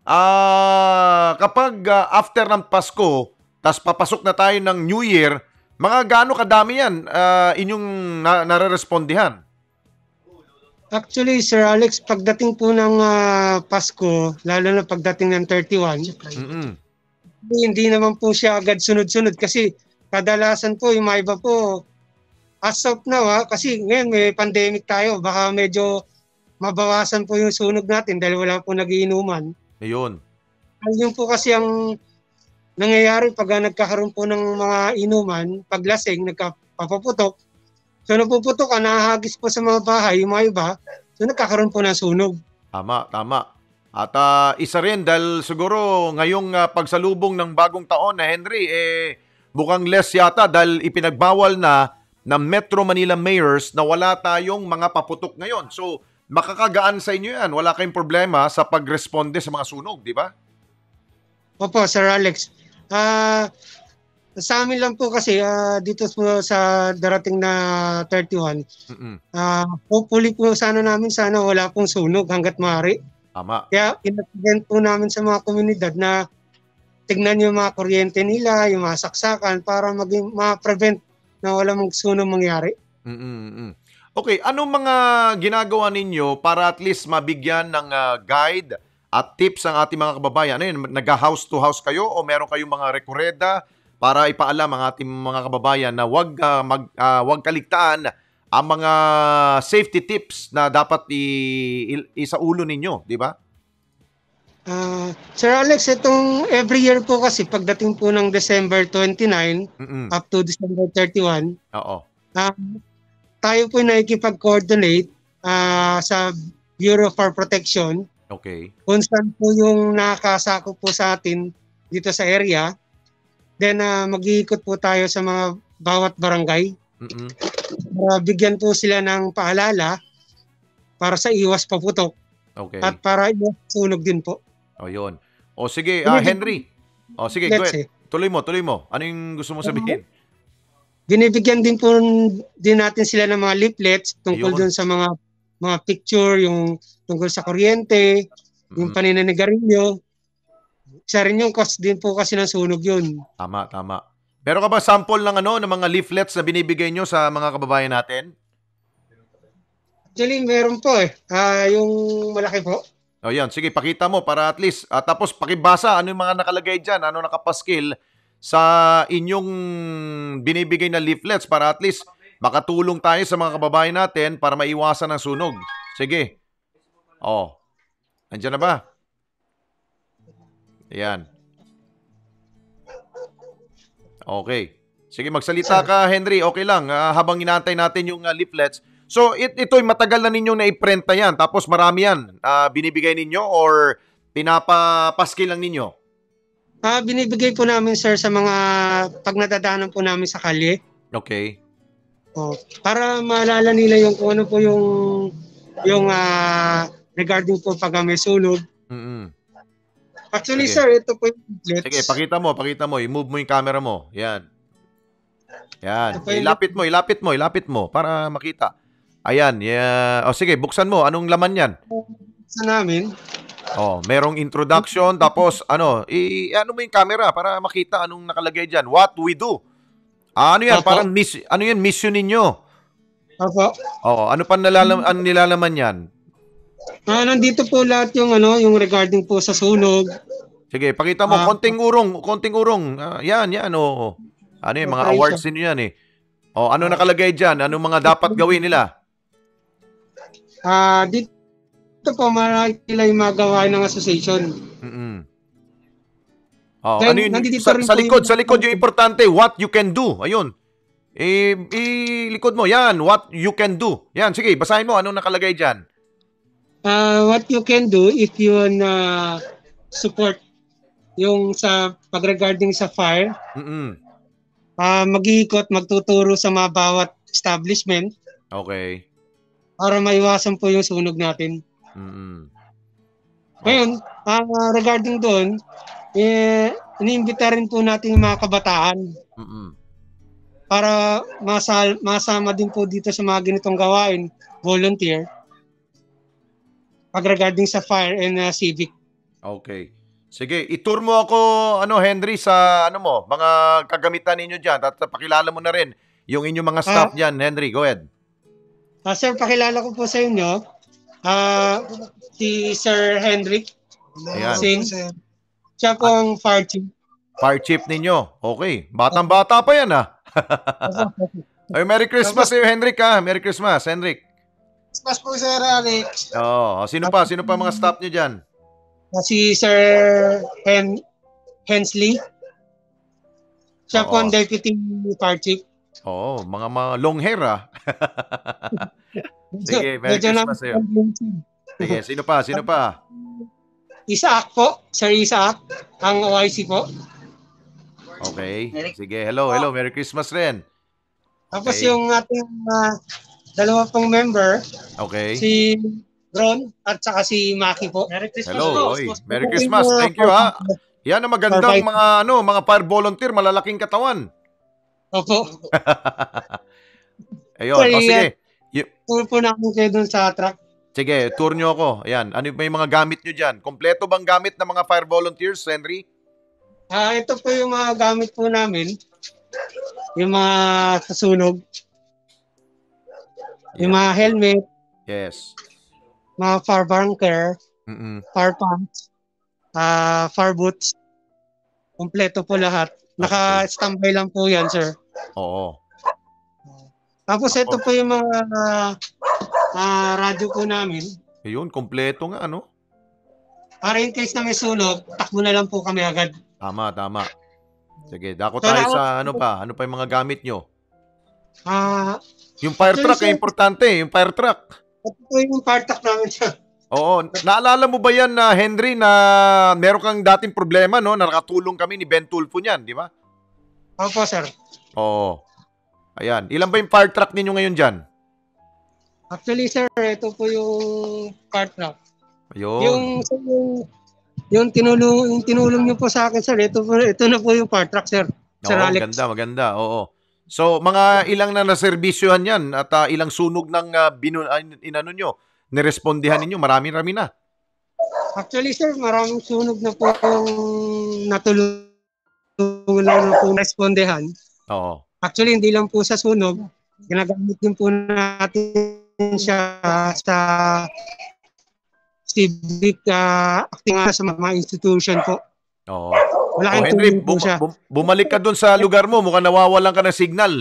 uh, kapag uh, after ng Pasko, tas papasok na tayo ng New Year, Mga gaano kadami yan ah, inyong na- nare-respondihan? Actually, Sir Alex, pagdating po ng ah, Pasko, lalo na pagdating ng thirty-one, Mm-mm. hindi naman po siya agad sunod-sunod kasi kadalasan po yung mga iba po as of now ha, kasi ngayon may pandemic tayo, baka medyo mabawasan po yung sunog natin dahil wala po nagiinuman. Ayun. Yun po kasi ang nangyayari pag nagkakaroon po ng mga inuman, paglasing, nagkapapaputok, so napuputok ka, nahahagis po sa mga bahay, yung mga iba, so nagkakaroon po ng sunog. Tama, tama. At ah, isa rin dahil siguro ngayong ah, pagsalubong ng bagong taon na Henry, eh, bukang less yata dahil ipinagbawal na ng Metro Manila mayors na wala tayong mga paputok ngayon. So, makakagaan sa inyo yan. Wala kayong problema sa pagresponde sa mga sunog, di ba? Opo, Sir Alex. Ah, sa amin lang po kasi ah, dito po sa darating na thirty-one, Mm-mm. ah, hopefully po sana namin sana wala pong sunog hanggat maaari. Tama. Kaya in-present po namin sa mga komunidad na tignan yung mga kuryente nila, yung mga saksakan para maging ma-prevent na wala mong sunog mangyari. Mm-mm. Okay, anong mga ginagawa ninyo para at least mabigyan ng ah, guide at tips ang ating mga kababayan? Ano yun, nag-house to house kayo o meron kayong mga rekoreda para ipaalam ang ating mga kababayan na wag, ah, mag, ah, wag kaligtaan ang mga safety tips na dapat i- i- isaulo ninyo, di ba? Ah, Sir Alex, itong every year po kasi pagdating po ng December twenty-nine Mm-mm. up to December thirty-one, Oo. ah, tayo po nakikipag-coordinate ah, sa Bureau for Protection Okay. kung saan po yung nakakasakop po sa atin dito sa area. Then ah, mag-iikot po tayo sa mga bawat barangay Mm-mm. para bigyan po sila ng paalala para sa iwas paputok Okay. at para iwas sunog din po. O yun. O sige, ah, Henry. O sige, go Let's ahead. say, Tuloy mo, tuloy mo. Ano yung gusto mo sabihin? binibigyan din po din natin sila ng mga leaflets tungkol Ayun. dun sa mga mga picture, yung tungkol sa kuryente, yung Mm, paninanigarilyo. Isa rin yung cause din po kasi ng sunog yun. tama, tama. Meron ka ba sample ng ano, ng mga leaflets na binibigay nyo sa mga kababayan natin? Actually, meron po eh. Ah, yung malaki po. O yan, sige, pakita mo para at least, ah, tapos pakibasa ano yung mga nakalagay dyan, ano nakapaskil sa inyong binibigay na leaflets para at least makatulong tayo sa mga kababayan natin para maiwasan ang sunog. Sige. O, andyan na ba? Ayan. Okay. Sige, magsalita ka, Henry. Okay lang. Ah, habang inaantay natin yung ah, leaflets. So, it, ito'y matagal na ninyong naiprenta yan. Tapos marami yan. Ah, binibigay ninyo or pinapapaskil lang ninyo? Ah, binibigay po namin sir sa mga pag nadadaanan po namin sa kalye. Okay. Oh, para maalala nila yung kung ano po yung yung ah, regarding po pag may sunog. Mm-mm. Actually Sige. sir, ito po yung leaflets. Sige, pakita mo, pakita mo. I-move mo yung camera mo. Yan. Yan. Ito pa yung- Ilapit mo, ilapit mo, ilapit mo para makita. Ayan. Yeah. O sige, buksan mo. Anong laman yan? Sa namin. Oh, merong introduction tapos ano, i ano mo yung camera para makita anong nakalagay diyan. What we do. Ah, ano yan? Opo. Parang miss, ano yan? Mission ninyo. Opo. Oh, ano pa nalalam ano nilalaman yan? Ah, nandito po lahat yung ano, yung regarding po sa sunog. Sige, pakita mo Ah. konting urong, konting urong. Ah, yan, yan oh. Ano yung mga Operation. awards ninyo yan eh. Oh, ano nakalagay diyan? Anong mga dapat gawin nila? Ah, dito po marami nila yung mga gawain ng association. Mm. Oh, Then, ano yun? nandito Sa, rin sa po likod, yung- sa likod yung importante, what you can do. Ayun. I, i likod mo, yan, what you can do. Yan, sige, basahin mo, anong nakalagay diyan? Ah, what you can do if you wanna support yung sa pag regarding sa fire, Mm. ah mag-iikot, magtuturo sa mga bawat establishment Okay. para maiwasan po yung sunog natin. Mm. Ngayon, ah, regarding doon, eh, iniimbita rin po natin yung mga kabataan Mm. para masal, masama din po dito sa mga ganitong gawain, volunteer, pag regarding sa fire and ah, civic. Okay. Sige, i-tour mo ako, ano, Henry, sa ano mo, mga kagamitan ninyo dyan. At pakilala mo na rin yung inyong mga staff Ah, dyan. Henry, go ahead. ah, sir, pakilala ko po sa inyo. Ah, si Sir Hendrik Ayan. Singh. Siya po At ang fire chief. fire chief ninyo. Okay. Batang-bata pa yan, ah. Ay, Merry Christmas Tapos, sa'yo, Henrik, ha? Merry Christmas, Henrik. Christmas po, Sir Alex. Oh, sino pa? Sino pa mga staff nyo dyan? Ah, si Sir Hen Hensley. Siya po ang Oo. deputy fire chief. Oo, mga mga long hair, ah. Medyo, Sige, Merry medyo Christmas sa'yo. na- Sige, sino pa? Sino pa? Isaac po, Sir Isaac, ang O I C po. Okay. Sige, hello, hello. Merry Christmas rin. Tapos Okay. yung ating ah, dalawa pong member, Okay. si Ron at saka si Maki po. Merry Hello, oy. Merry Christmas. Thank you, ha. Yan ang magandang mga ano, mga fire volunteer, malalaking katawan. Opo. Ayun, Sorry, o sige. Y- Tour po namin kayo dun sa truck. sige, tour nyo ako. Ayan, ano yung may mga gamit nyo dyan? Kompleto bang gamit ng mga fire volunteers, Henry? Ah, ito po yung mga gamit po namin. Yung mga sasunog, yung Yeah. mga helmet, Yes. mga fire bunker, Mm-mm. fire pumps, ah, fire boots. Kompleto po lahat. Naka-standby lang po yan, sir. Oo. Tapos ito po yung mga ah, radyo po namin. Ayun, kompleto nga, ano? Para in case na may sunog, takbo na lang po kami agad. Tama, tama. Sige, dako So, tayo now- sa ano pa? Ano pa yung mga gamit nyo? Ah, Yung fire Actually, truck, sir- eh, importante. Yung fire truck. ito po yung fire truck namin, sir. Oo. Naalala mo ba yan, na Henry, na meron kang dating problema, no? Nakatulong kami ni Ben Tulfo niyan, di ba? Opo, sir. Oo. Ayan. Ilan ba yung fire truck ninyo ngayon dyan? Actually, sir, ito po yung fire truck. Ayun. Yung, yung, yung tinulong, yung tinulong niyo po sa akin, sir, ito, po, ito na po yung fire truck, sir. Sir Oo, Alex. maganda, maganda. Oo. So, mga ilang na naservisyohan yan at ah, ilang sunog ng uh, binu- ah, inano nyo, nirespondihan ninyo, marami-rami na. Actually, sir, maraming sunog na po yung natulungan na po respondehan. Oo. Actually, hindi lang po sa sunog, ginagamit din po natin siya sa civic uh, acting sa mga institution po. Oo. Wala Oh, kayong Henry, tulong po bum- siya. bum- bumalik ka doon sa lugar mo, mukhang nawawalan ka ng signal.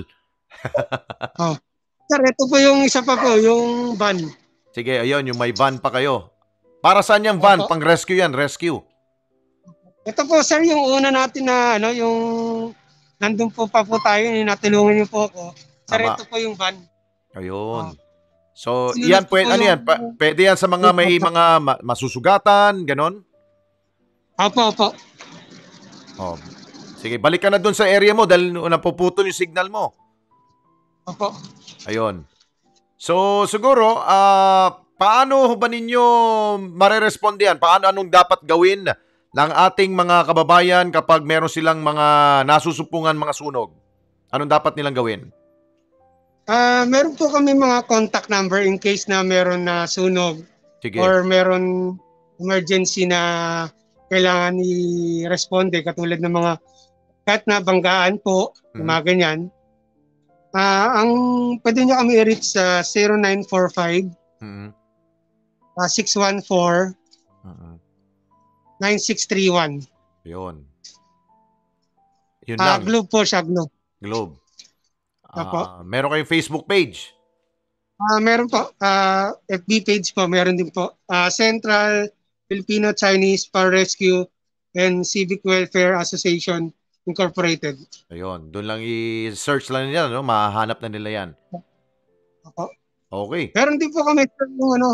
Oh. Sir, ito po yung isa pa po, yung van. Sige, ayun, yung may van pa kayo. Para saan yung van? Opo. Pang rescue yan, rescue. Ito po, sir, yung una natin na, ano, yung nandun po pa po tayo, yung natulungan niyo po ako. Sir, Tama. ito po yung van. Ayun. So, Sinunod yan, ko pwede, po ano yung- yan? Pa- pwede yan sa mga may mga ma- masusugatan, ganon? Opo, opo. Oh. Sige, balik ka na doon sa area mo dahil napuputol yung signal mo. Opo. Ayun. So, siguro, ah, paano ba ninyo marerespondihan? Paano, anong dapat gawin ng ating mga kababayan kapag meron silang mga nasusupungan mga sunog? Anong dapat nilang gawin? Ah, meron po kami mga contact number in case na meron na sunog Sige. or meron emergency na kailangan i-responde katulad ng mga kahit na banggaan po, Mhm. mga ganyan. Ah, ang pwede niyo kami i-reach sa zero nine four five Mhm. ah, six one four Mhm. nine six three one. Yun. Yun Ah, lang. Globe po siya, Globe. Globe. Apo. Ah, meron kayong Facebook page. Ah, meron po. Ah, F B page po, meron din po. Ah, Central Filipino Chinese Fire Rescue and Civic Welfare Association Incorporated. Ayun. Doon lang i-search lang nila, no? Mahahanap na nila yan. Opo. Okay. Meron din po kami yung ano,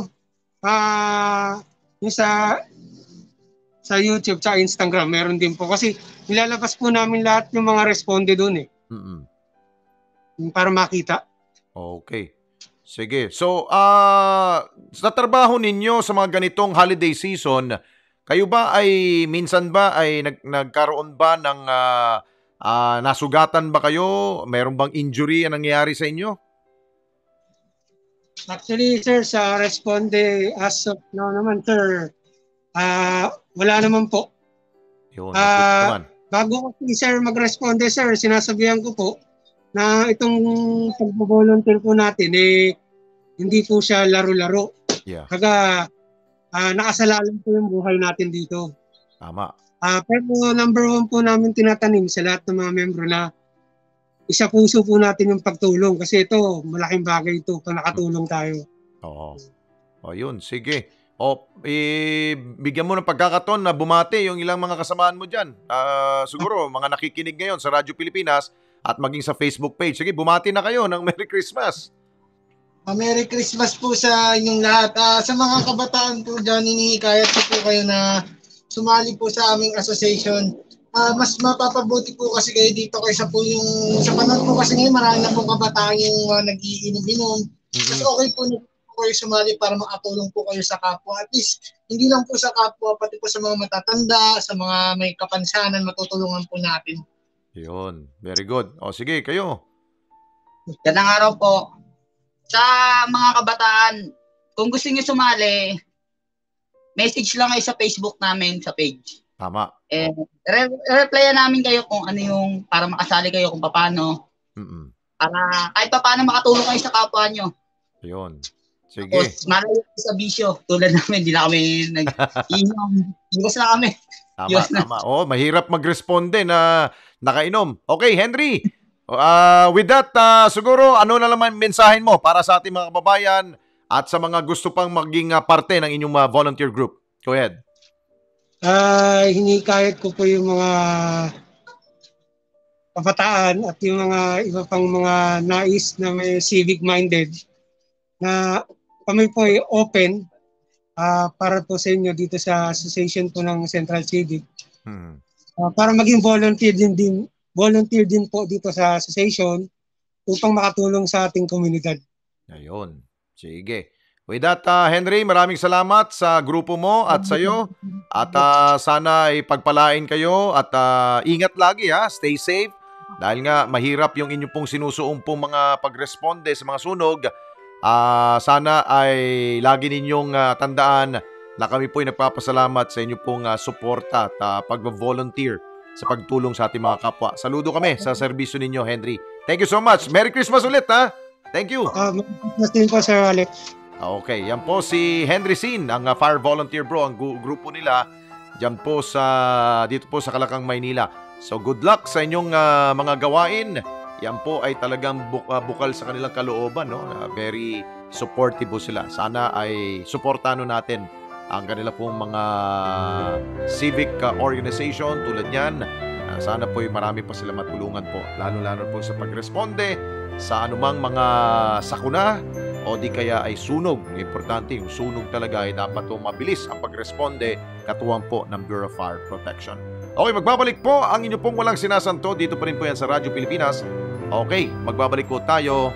ah, yung sa sa YouTube sa Instagram, meron din po kasi nilalabas po namin lahat yung mga responde doon eh, Mm-mm. yung para makita. Okay. Sige. So, ah sa trabaho ninyo sa mga ganitong holiday season, kayo ba ay minsan ba ay nag, nagkaroon ba ng ah, ah, nasugatan ba kayo? Meron bang injury ang nangyayari sa inyo? Actually, sir, sa responde as of now naman, sir, ah, wala naman po. Yun, Ah, mabuti naman. bago ko si sir mag-responde, sir, sinasabihan ko po na itong pag-volunteer po natin, eh, hindi po siya laro-laro. Yeah, Kaga, ah, nakasalalay po yung buhay natin dito. tama. Ah, pero number one po namin tinatanim sa lahat ng mga membro na isa puso po natin yung pagtulong kasi ito, malaking bagay ito pag nakatulong tayo. Oo. O yun, sige. O, eh, bigyan mo ng pagkakataon na bumati yung ilang mga kasamaan mo dyan. Ah, siguro, mga nakikinig ngayon sa Radyo Pilipinas at maging sa Facebook page. Sige, bumati na kayo ng Merry Christmas. Ah, Merry Christmas po sa inyong lahat. Ah, sa mga kabataan po dyan, hinihikayat ko po kayo na sumali po sa aming association. Ah, mas mapapabuti po kasi kayo dito kaysa po yung sa panahon po kasi ngayon marami na po kabataan yung uh, nag-iinom-inom. Mas okay po na po kayo sumali para makatulong po kayo sa kapwa. At least, hindi lang po sa kapwa, pati po sa mga matatanda, sa mga may kapansanan, matutulungan po natin. Yun, very good. O sige, kayo. Ganang araw po. Sa mga kabataan, kung gusto niyo sumali, message lang kayo sa Facebook namin, sa page. Tama. Eh, re- replyan namin kayo kung ano yung, para makasali kayo kung paano. Mm-mm. Para kahit pa paano makatulong kayo sa kapwa nyo. Yun. Sige. Tapos, malayo sa bisyo. Tulad namin, hindi na kami nag-inom. Iwas na kami. Tama, Iwas na. tama. Oh, mahirap mag-responde na nakainom. Okay, Henry. Uh, with that, uh, siguro, ano na naman mensahen mo para sa ating mga kababayan at sa mga gusto pang maging uh, parte ng inyong uh, volunteer group? Go ahead. Ah, hinikayat ko po yung mga kabataan at yung mga iba pang mga nais na may civic-minded na kami po ay open ah, para po sa inyo dito sa association po ng Central Civic. Hmm. Ah, para maging volunteer din, din volunteer din po dito sa association upang makatulong sa ating komunidad. Ayun. Sige. With that, uh, Henry, maraming salamat sa grupo mo at sa iyo. At uh, sana ay pagpalain kayo at uh, ingat lagi, ha. Stay safe. Dahil nga mahirap yung inyong pong sinusuong pong mga pagresponde sa mga sunog. Uh, sana ay lagi ninyong uh, tandaan na kami po ay nagpapasalamat sa inyong pong uh, suporta at uh, pag-volunteer sa pagtulong sa ating mga kapwa. Saludo kami sa serbisyo ninyo, Henry. Thank you so much. Merry Christmas ulit, ha. Thank you. Ah, mas din po, Sir Alex. Okay, yan po si Henry Sin, ang uh, Fire Volunteer Bro, ang gu- grupo nila diyan po sa dito po sa Calacang, Maynila. So good luck sa inyong uh, mga gawain. Yan po ay talagang bu- uh, bukal sa kanilang kalooban, no? Uh, very supportive po sila. Sana ay suportahan natin ang kanila pong mga civic uh, organization tulad niyan. Uh, sana po ay marami pa sila matulungan po, lalo-lalo po sa pagresponde sa anumang mga sakuna o di kaya ay sunog. Importante yung sunog talaga ay dapat po mabilis ang pagresponde katuwang po ng Bureau of Fire Protection. Okay, magbabalik po ang inyo pong walang sinasanto. Dito pa rin po yan sa Radyo Pilipinas. Okay, magbabalik po tayo.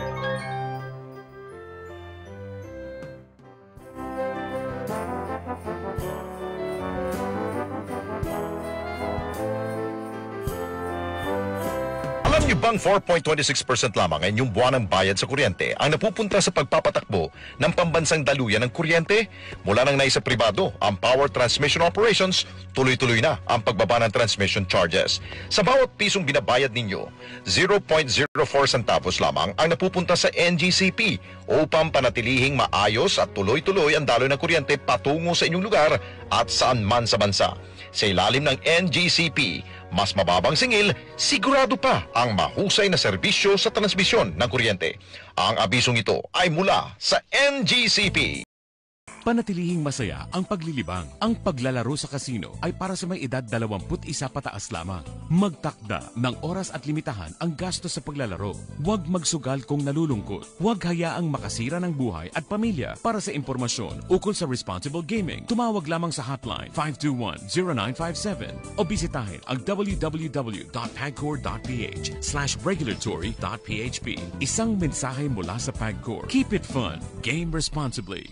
Alam niyo bang four point two six percent lamang ang inyong buwanang bayad sa kuryente ang napupunta sa pagpapatakbo ng pambansang daluyan ng kuryente? Mula nang naisa pribado ang power transmission operations, tuloy-tuloy na ang pagbaba ng transmission charges. Sa bawat pisong binabayad ninyo, zero point zero four centavos lamang ang napupunta sa N G C P upang panatilihing maayos at tuloy-tuloy ang daloy ng kuryente patungo sa inyong lugar at saan man sa bansa. Sa ilalim ng N G C P, mas mababang singil, sigurado pa ang mahusay na serbisyo sa transmisyon ng kuryente. Ang abisong ito ay mula sa N G C P. Panatilihing masaya ang paglilibang. Ang paglalaro sa kasino ay para sa may edad dalawampu't isa pataas lamang. Magtakda ng oras at limitahan ang gastos sa paglalaro. Huwag magsugal kung nalulungkot. Huwag hayaang makasira ng buhay at pamilya. Para sa impormasyon ukol sa responsible gaming, tumawag lamang sa hotline five two one, zero nine five seven o bisitahin ang w w w dot pagcor dot p h slash regulatory dot p h p. Isang mensahe mula sa Pagcor. Keep it fun. Game responsibly.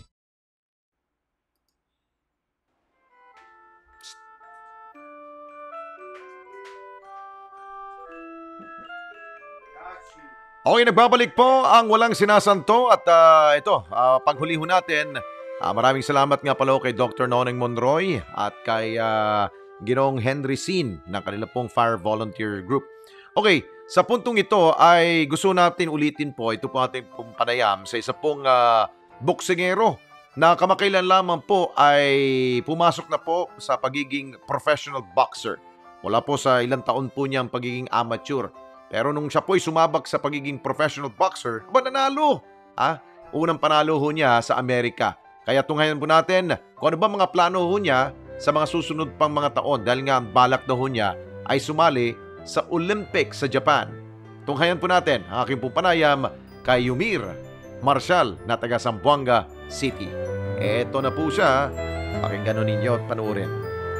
Okay, nagbabalik po ang walang sinasanto at uh, ito, uh, panghuli ho natin, uh, maraming salamat nga pala kay Doctor Noneng Monroy at kay uh, Ginoong Henry Sin ng kanila pong Fire Volunteer Group. Okay, sa puntong ito ay gusto natin ulitin po, ito po ating pong panayam sa isa pong uh, boksingero na kamakailan lamang po ay pumasok na po sa pagiging professional boxer. Wala po sa ilang taon po niyang pagiging amateur. Pero nung siya po ay sumabak sa pagiging professional boxer, ba nanalo? Ha? Unang panalo ho niya sa Amerika. Kaya tunghayan po natin kung ano ba mga plano ho niya sa mga susunod pang mga taon dahil nga ang balak daw ho niya ay sumali sa Olympics sa Japan. Tunghayan po natin ang aking pong panayam kay Yumir Marshall na taga Zamboanga City. Eto na po siya. Pakinggan ninyo at panoorin.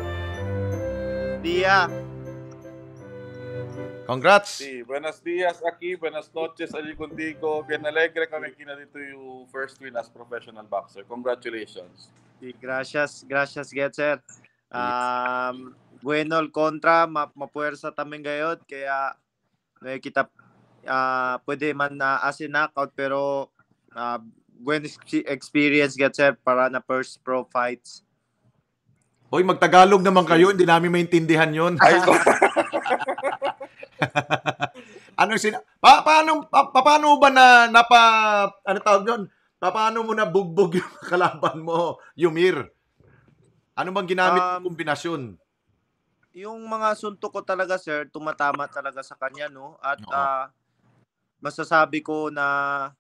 Dia. Congrats! Sí, buenos días aquí, buenas noches allí contigo. Bien alegre kami kina dito yung first win as professional boxer. Congratulations. Sí, gracias, gracias Getzer. Um, bueno, el contra, ma mapuwersa también gayod, kaya eh, kita uh, pwede man na uh, as a knockout, pero uh, buen experience Getzer para na first pro fights. Hoy, magtagalog naman kayo, hindi namin maintindihan yun. Ano sin pa paano pa, paano ba na napa ano tawag doon? Paano mo na bugbog yung kalaban mo, Yumir? Ano bang ginamit um, mong kombinasyon? Yung mga suntok ko talaga, sir, tumatama talaga sa kanya, no? At uh-huh. uh, masasabi ko na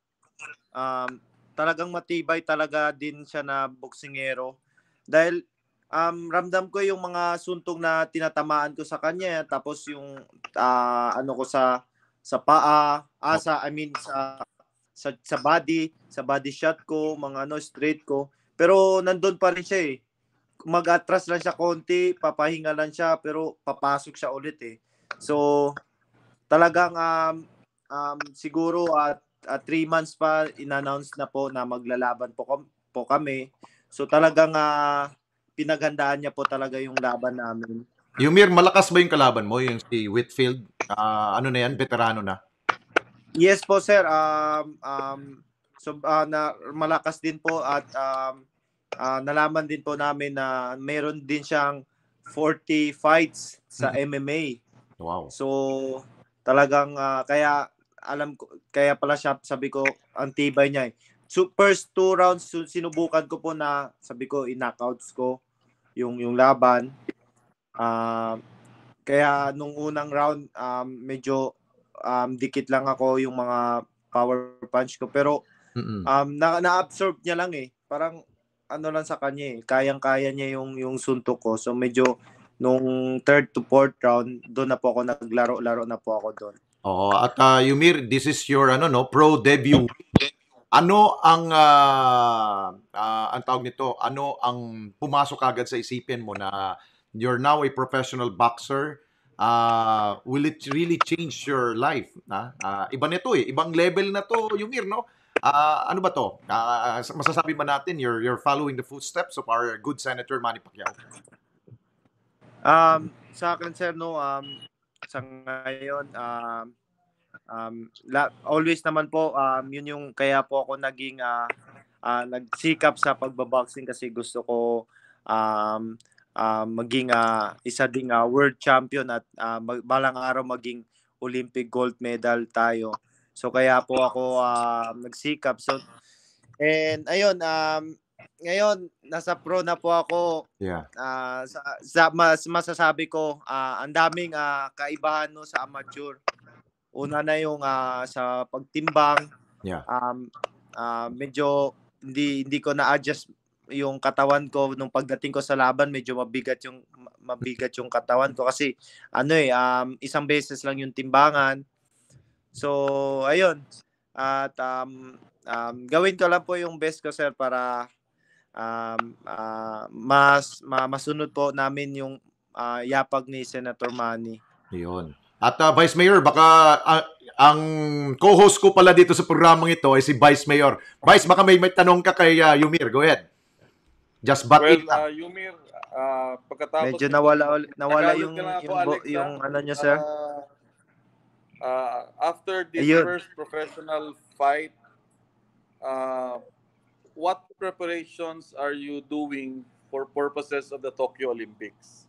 um, talagang matibay talaga din siya na boksingero. Dahil Um, ramdam ko yung mga suntong na tinatamaan ko sa kanya, tapos yung uh, ano ko sa sa paa, asa, I mean sa sa sa body, sa body shot ko, mga ano straight ko. Pero nandun pa rin siya eh. Mag-atras lang siya konti, papahinga lang siya, pero papasok siya ulit eh. So talagang um, um, siguro at uh, three months pa in-announce na po na maglalaban po, po kami. So talagang uh, pinaghandaan niya po talaga yung laban namin. Yumir, malakas ba yung kalaban mo, yung si Whitfield? Uh, ano na yan, veterano na? Yes po, sir. Um, um, so, uh, na, malakas din po at um, uh, nalaman din po namin na meron din siyang forty fights sa M M A. Wow. So, talagang uh, kaya alam ko, kaya pala siya, sabi ko, ang tibay niya eh. So, first two rounds, sinubukan ko po na, sabi ko, in-knockouts ko yung yung laban. Uh, kaya nung unang round, um, medyo um, dikit lang ako yung mga power punch ko. Pero um, na, na-absorb niya lang eh. Parang ano lang sa kanya eh. Kayang-kaya niya yung, yung suntok ko. So medyo nung third to fourth round, doon na po ako naglaro-laro na po ako doon. Oo. At uh, Yumir, this is your ano no pro debut. Ano ang uh, uh, ang tawag nito? Ano ang pumasok agad sa isipin mo na you're now a professional boxer? Uh, will it really change your life? Na uh, iba nito eh, ibang level na to, Yumir, no? Uh, ano ba to? Uh, masasabi ba natin you're you're following the footsteps of our good Senator Manny Pacquiao? Um, sa akin, sir, no, um, sa ngayon, um, Um, la, always naman po, um, yun yung kaya po ako naging uh, uh, nagsikap sa pagbaboxing kasi gusto ko um, uh, maging uh, isa ding uh, world champion at uh, mag, balang araw maging Olympic gold medal tayo. So kaya po ako uh, nagsikap. So, and ayun, um, ngayon nasa pro na po ako. Yeah. Uh, sa, sa mas masasabi ko, uh, ang daming uh, kaibahan no sa amateur. Una na yung uh, sa pagtimbang. Yeah. Um, uh, medyo hindi hindi ko na-adjust yung katawan ko nung pagdating ko sa laban, medyo mabigat yung mabigat yung katawan ko kasi ano eh um, isang beses lang yung timbangan. So ayun. At um, um, gawin ko lang po yung best ko, sir, para um, uh, mas ma, masunod po namin yung uh, yapag ni Senator Manny. Yun. At uh, Vice Mayor, baka uh, ang co-host ko pala dito sa programang ito ay si Vice Mayor. Vice, baka may, may tanong ka kay uh, Yumir. Go ahead. Just but well, uh, Yumir, uh, pagkatapos... Medyo nawala, nawala yung, yung, yung, Alexa, yung ano nyo, sir. Uh, uh, after this Ayun. first professional fight, uh, what preparations are you doing for purposes of the Tokyo Olympics?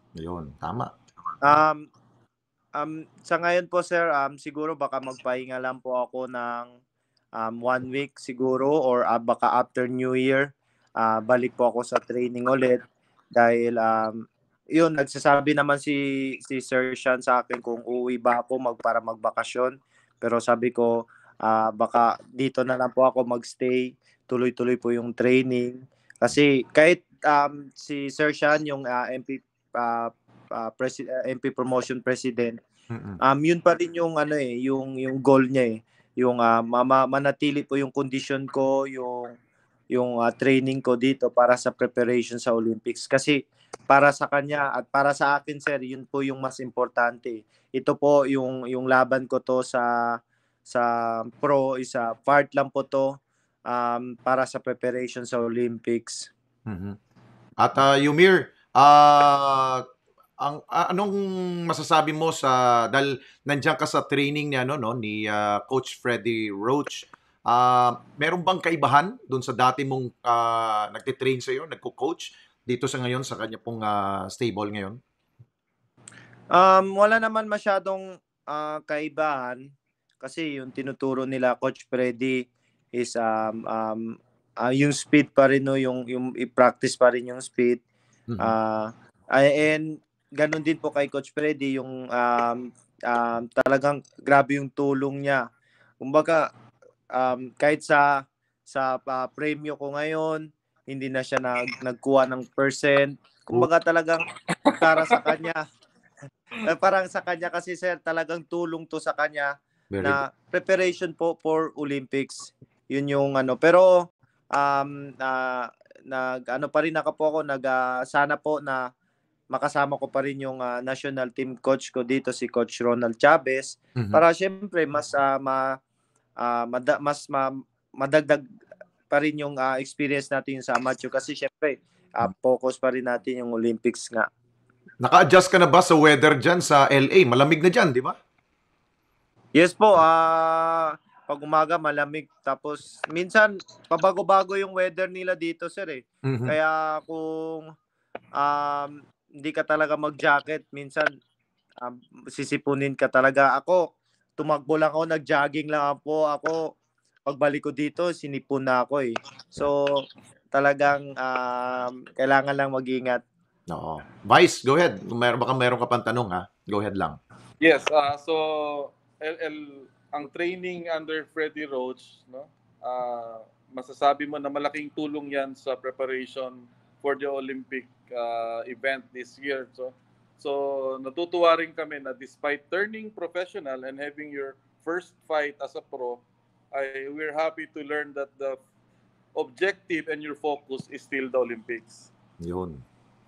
Ayun, tama. Um, um, sa ngayon po sir, um, siguro baka magpahinga lang po ako ng um, one week siguro or uh, baka after New Year, uh, balik po ako sa training ulit dahil um, yun, nagsasabi naman si si Sir Sean sa akin kung uuwi ba ako mag para magbakasyon. Pero sabi ko, ah, baka dito na lang po ako magstay, tuloy-tuloy po yung training. Kasi kahit um, si Sir Sean, yung ah, M P ah, ah, presi- ah, M P promotion president, Mm-mm. um, yun pa rin yung ano eh, yung yung goal niya eh. Yung ah, mama, manatili po yung condition ko, yung yung ah, training ko dito para sa preparation sa Olympics. Kasi para sa kanya at para sa akin sir, yun po yung mas importante. Ito po yung yung laban ko to sa sa pro, isa part lang po to um, para sa preparation sa Olympics. Mhm. At ah, Yumir, ah ang ah, anong masasabi mo sa dahil nandiyan ka sa training ni ano no ni ah, Coach Freddy Roach. Ah, meron bang kaibahan doon sa dati mong ah, nagte-train sa iyo, nagko-coach dito sa ngayon sa kanya pong ah, stable ngayon? Um, wala naman masyadong ah, kaibahan kasi yung tinuturo nila Coach Freddy is um, um, ah, yung speed pa rin no, yung yung i-practice pa rin yung speed. Mhm. Ah, ay- and ganun din po kay Coach Freddy yung um, um, talagang grabe yung tulong niya. Kumbaga um, kahit sa sa ah, premyo ko ngayon, hindi na siya nag nagkuha ng percent. Kumbaga talagang para sa kanya. Eh, parang sa kanya kasi sir, talagang tulong to sa kanya Very good. na preparation po for Olympics. Yun yung ano. Pero um na nag ano pa rin ako po ako nag ah, sana po na makasama ko pa rin yung ah, national team coach ko dito si Coach Ronald Chavez Mhm. para syempre mas ah, ma ah, mada- mas ma- madagdag pa rin yung ah, experience natin sa amateur kasi syempre ah, focus pa rin natin yung Olympics nga. Naka-adjust ka na ba sa weather dyan sa L A? Malamig na dyan, di ba? Yes po, ah pag umaga malamig tapos minsan pabago-bago yung weather nila dito sir eh. Mhm. Kaya kung um, hindi ka talaga mag-jacket, minsan um, sisipunin ka talaga. Ako, tumakbo lang ako, nag-jogging lang po ako. Pagbalik ko dito, sinipon na ako eh. So, talagang um, kailangan lang mag-ingat. Oo. Vice, go ahead. Kung meron, baka meron ka pang tanong ha. Go ahead lang. Yes, uh, so L L ang training under Freddy Roach, no? Uh, masasabi mo na malaking tulong 'yan sa preparation for the Olympic uh, event this year. So so natutuwa rin kami na despite turning professional and having your first fight as a pro, I we're happy to learn that the objective and your focus is still the Olympics. Yun.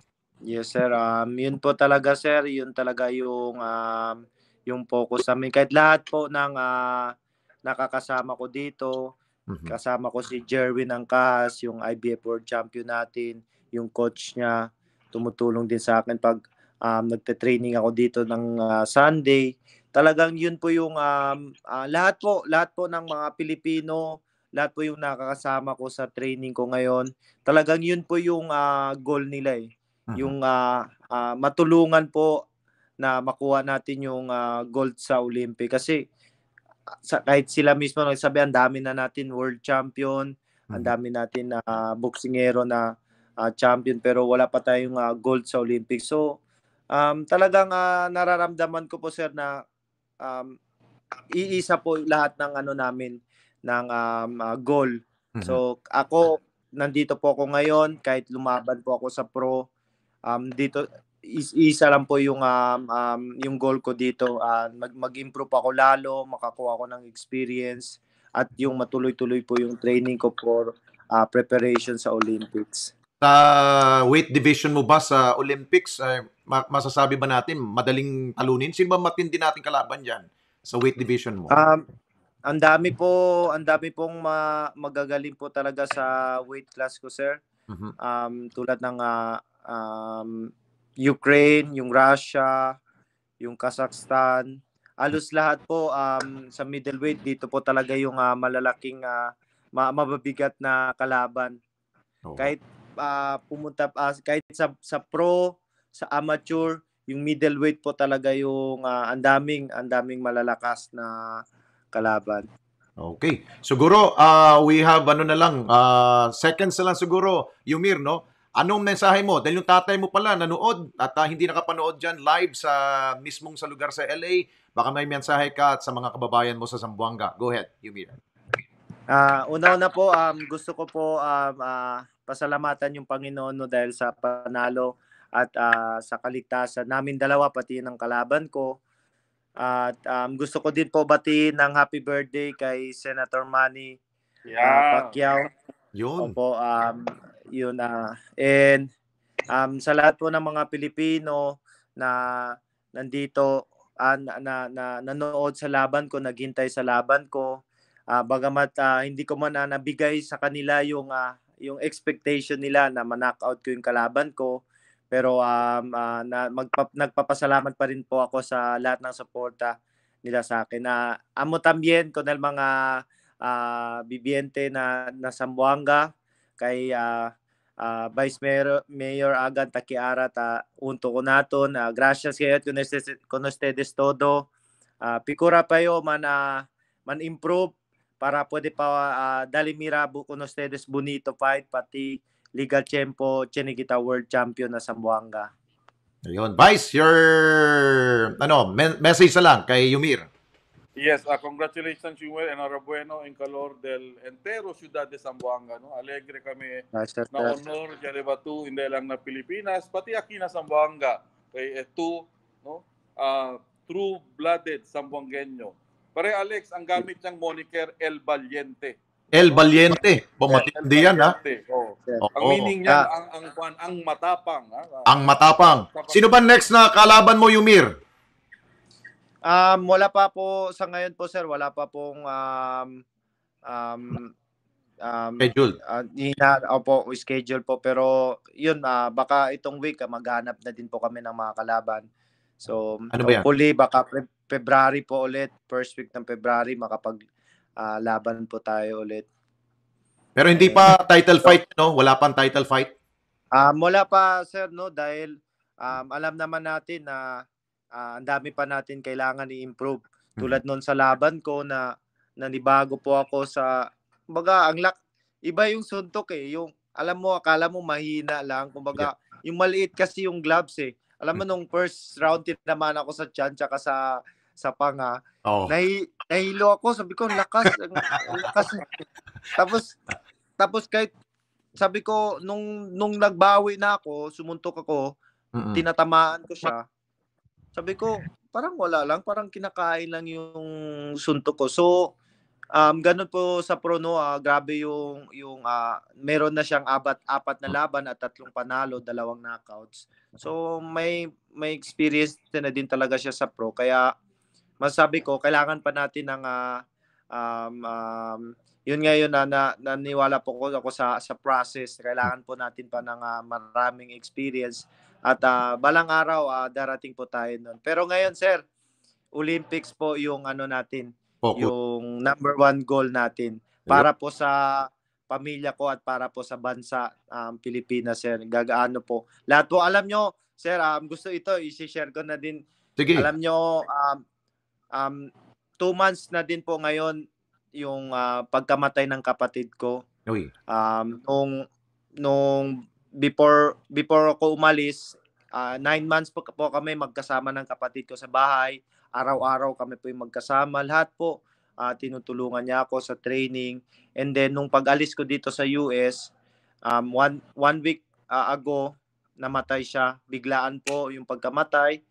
Yes, sir. Um, yun po talaga, sir. Yun talaga yung um, yung focus namin. Kahit lahat po ng ah, nakakasama ko dito, Mhm. kasama ko si Jerwin Angkas, yung I B F World Champion natin, yung coach niya, tumutulong din sa akin pag um, nagte-training ako dito ng ah, Sunday. Talagang yun po yung um, ah, lahat po, lahat po ng mga Pilipino, lahat po yung nakakasama ko sa training ko ngayon. Talagang yun po yung ah, goal nila eh. Mhm. Yung ah, ah, matulungan po na makuha natin yung ah, gold sa Olympic kasi ah, sa, kahit sila mismo nagsabi ang dami na natin world champion, ang Mhm. dami natin na boksingero na ah, champion pero wala pa tayong ah, gold sa Olympics. So um, talagang ah, nararamdaman ko po sir na um, iisa po lahat ng ano namin ng um, ah, goal. Mhm. So ako nandito po ako ngayon kahit lumaban po ako sa pro um, dito is, isa lang po yung um, um, yung goal ko dito uh, mag, mag-improve ako lalo, makakuha ako ng experience at yung matuloy-tuloy po yung training ko for uh, preparation sa Olympics. Sa weight division mo ba sa Olympics, eh, ma- masasabi ba natin madaling talunin? Sino ba matindi nating kalaban dyan sa weight division mo? Um, ang dami po, ang dami pong ma- magagaling po talaga sa weight class ko, sir. Mhm. Um, tulad ng ah, um, Ukraine, yung Russia, yung Kazakhstan, halos lahat po um, sa middleweight dito po talaga yung ah, malalaking ah, ma- mababigat na kalaban. Oo. Kahit ah, pumunta ah, kahit sa sa pro sa amateur, yung middleweight po talaga yung uh, ang daming ang daming malalakas na kalaban. Okay. Siguro uh, we have ano na lang, uh, seconds na lang siguro, Yumir, no? Anong mensahe mo? Dahil yung tatay mo pala nanood at uh, hindi nakapanood dyan live sa mismong sa lugar sa L A, baka may mensahe ka at sa mga kababayan mo sa Zamboanga. Go ahead, Yumir. Uh, una-una po, um, gusto ko po um, uh, pasalamatan yung Panginoon no, dahil sa panalo at uh, sa kaligtasan namin dalawa, pati ng kalaban ko. At um, gusto ko din po batiin ng happy birthday kay Senator Manny Yeah. uh, Pacquiao. Yun. Opo, um, yun na. Uh, and um, sa lahat po ng mga Pilipino na nandito, uh, na, na, na nanood sa laban ko, naghintay sa laban ko, uh, bagamat uh, hindi ko man uh, nabigay sa kanila yung, uh, yung expectation nila na ma-knockout ko yung kalaban ko. Pero um, uh, na, magpa- nagpapasalamat pa rin po ako sa lahat ng suporta nila sa akin. Uh, amo también con el mga uh, viviente na, na Zamboanga, kay uh, uh, Vice Mayor, Mayor Agan Taquiara, ta unto ko naton. Uh, gracias kayo con, este, con ustedes todo. Uh, pikura pa yo man, uh, man improve para pwede pa uh, dali mirabu con ustedes bonito fight, pati Liga Tiempo, Chinigita World Champion na Zamboanga. Ayun. Vice, your ano, me- message na lang kay Yumir. Yes, uh, congratulations Yumir, enhorabuena en calor del entero ciudad de Zamboanga. No? Alegre kami Gracias, na honor dyan tu, hindi lang na Pilipinas, pati aquí na Zamboanga. Kay eto, no? uh, true-blooded Zamboangueño. Pare Alex, ang gamit niyang moniker El Valiente. El Valiente. Pumatindi yan, ha? Oh. Oh, Ang oh. meaning niya, ang, ang, ang, ang matapang. Ha? Ang matapang. Sino ba next na kalaban mo, Yumir? Um, wala pa po, sa ngayon po sir, wala pa pong um, um, um, schedule. Uh, hina, opo, schedule po. Pero yun, uh, baka itong week uh, maghanap na din po kami ng mga kalaban. So, ano ba yan? hopefully, baka Fe- February po ulit, first week ng February, makapag uh, laban po tayo ulit. Pero hindi pa title fight, no? Wala pang title fight? Um, wala pa, sir, no? Dahil um, alam naman natin na uh, ang dami pa natin kailangan i-improve. Tulad nun sa laban ko na nanibago po ako sa, kumbaga, ang lak, iba yung suntok eh. Yung, alam mo, akala mo mahina lang. Kumbaga, yung maliit kasi yung gloves eh. Alam mo, nung first round, tinamaan ako sa tiyan, tsaka sa, sa panga. Oh. Nahi, nahilo ako. Sabi ko, lakas. Ang, ang lakas. Tapos, tapos kahit, sabi ko, nung, nung nagbawi na ako, sumuntok ako, mm-mm, tinatamaan ko siya. Sabi ko, parang wala lang. Parang kinakain lang yung suntok ko. So, um, ganun po sa pro, no, uh, grabe yung, yung uh, meron na siyang apat, apat na laban at tatlong panalo, dalawang knockouts. So, may may experience na din talaga siya sa pro. Kaya, masabi ko, kailangan pa natin ng, uh, um, um, yun nga yun, na, na, naniwala po ko ako sa, sa process. Kailangan po natin pa ng uh, maraming experience. At uh, balang araw, uh, darating po tayo nun. Pero ngayon, sir, Olympics po yung ano natin, Focus. Yung number one goal natin. Para po sa pamilya ko at para po sa bansa um, Pilipinas, sir. Gagaano po. Lahat po, alam nyo, sir, um, gusto ito, i-share ko na din. Sige. Alam nyo, um, um, two months na din po ngayon yung uh, pagkamatay ng kapatid ko. Uy. Um, nung, nung before, before ako umalis, uh, nine months po, po kami magkasama ng kapatid ko sa bahay. Araw-araw kami po yung magkasama. Lahat po, uh, tinutulungan niya ako sa training. And then, nung pag-alis ko dito sa U S, um, one, one week uh, ago, namatay siya. Biglaan po yung pagkamatay.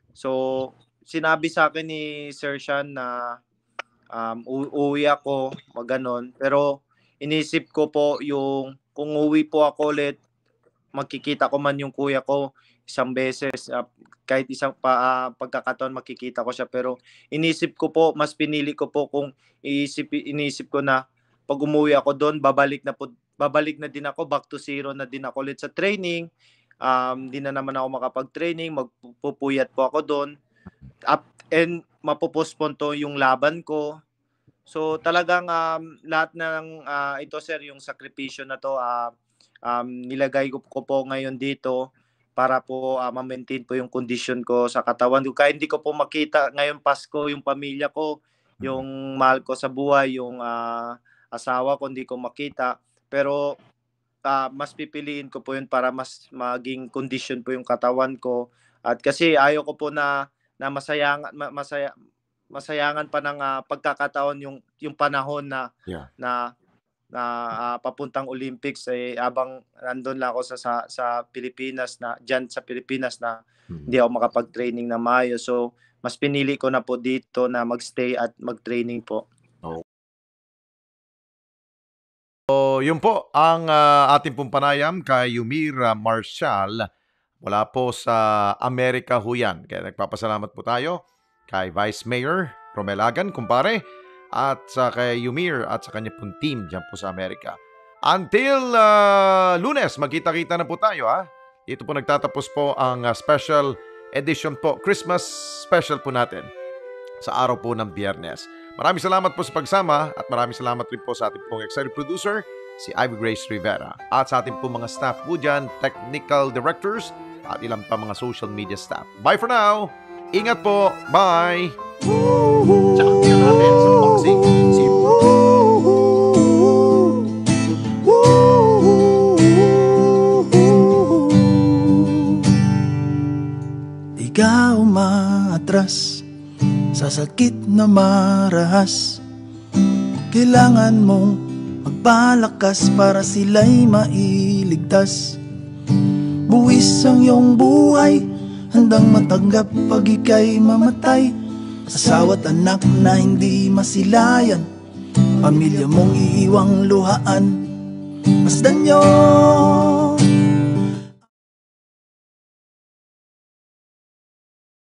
So, sinabi sa akin ni Sir Sean na um, u- uwi ako, maganon. Pero, inisip ko po yung, kung uwi po ako ulit, makikita ko man yung kuya ko isang beses, uh, kahit isang pa, uh, pagkakataon makikita ko siya, pero inisip ko po, mas pinili ko po kung iisip, inisip ko na pag umuwi ako doon, babalik na po, babalik na din ako, back to zero na din ako ulit sa training. Um, di na naman ako makapag-training, magpupuyat po ako doon. Up, and mapopospon to yung laban ko. So talagang um, lahat ng uh, ito, sir, yung sakripisyo na to, uh, um, nilagay ko, ko po ngayon dito para po uh, ma-maintain po yung condition ko sa katawan ko. Kaya hindi ko po makita ngayon Pasko yung pamilya ko, yung mahal ko sa buhay, yung uh, asawa ko, hindi ko makita. Pero uh, mas pipiliin ko po yun para mas maging condition po yung katawan ko. At kasi ayaw ko po na, na masayangan, masaya, masayangan pa ng uh, pagkakataon yung, yung panahon na, yeah. na na uh, papuntang Olympics eh abang nandun lang ako sa sa, sa Pilipinas na diyan sa Pilipinas na hmm. hindi ako makapag-training na maayos. So mas pinili ko na po dito na magstay at mag-training po. Oh. So yun po ang uh, ating pong panayam kay Yumir Marcial mula po sa Amerika Huyan. Kaya nagpapasalamat po tayo kay Vice Mayor Romel Agan, kumpare, at sa kay Yumir at sa kanya pong team dyan po sa Amerika. Until uh, Lunes, magkita-kita na po tayo ha. Dito po nagtatapos po ang uh, special edition po, Christmas special po natin sa araw po ng Biyernes. Maraming salamat po sa pagsama at maraming salamat rin po sa ating pong executive producer, si Ivy Grace Rivera. At sa ating pong mga staff po dyan, technical directors at ilang pa mga social media staff. Bye for now! Ingat po! Bye! Tsaka tingnan natin sa boxing. Si Di ka umaatras sa sakit na marahas. Kailangan mong magpalakas para sila'y mailigtas. Buwis ang iyong buhay, handang matanggap pag ika'y mamatay. Asawa't anak na hindi masilayan, pamilya mong iiwang luhaan. Masdan nyo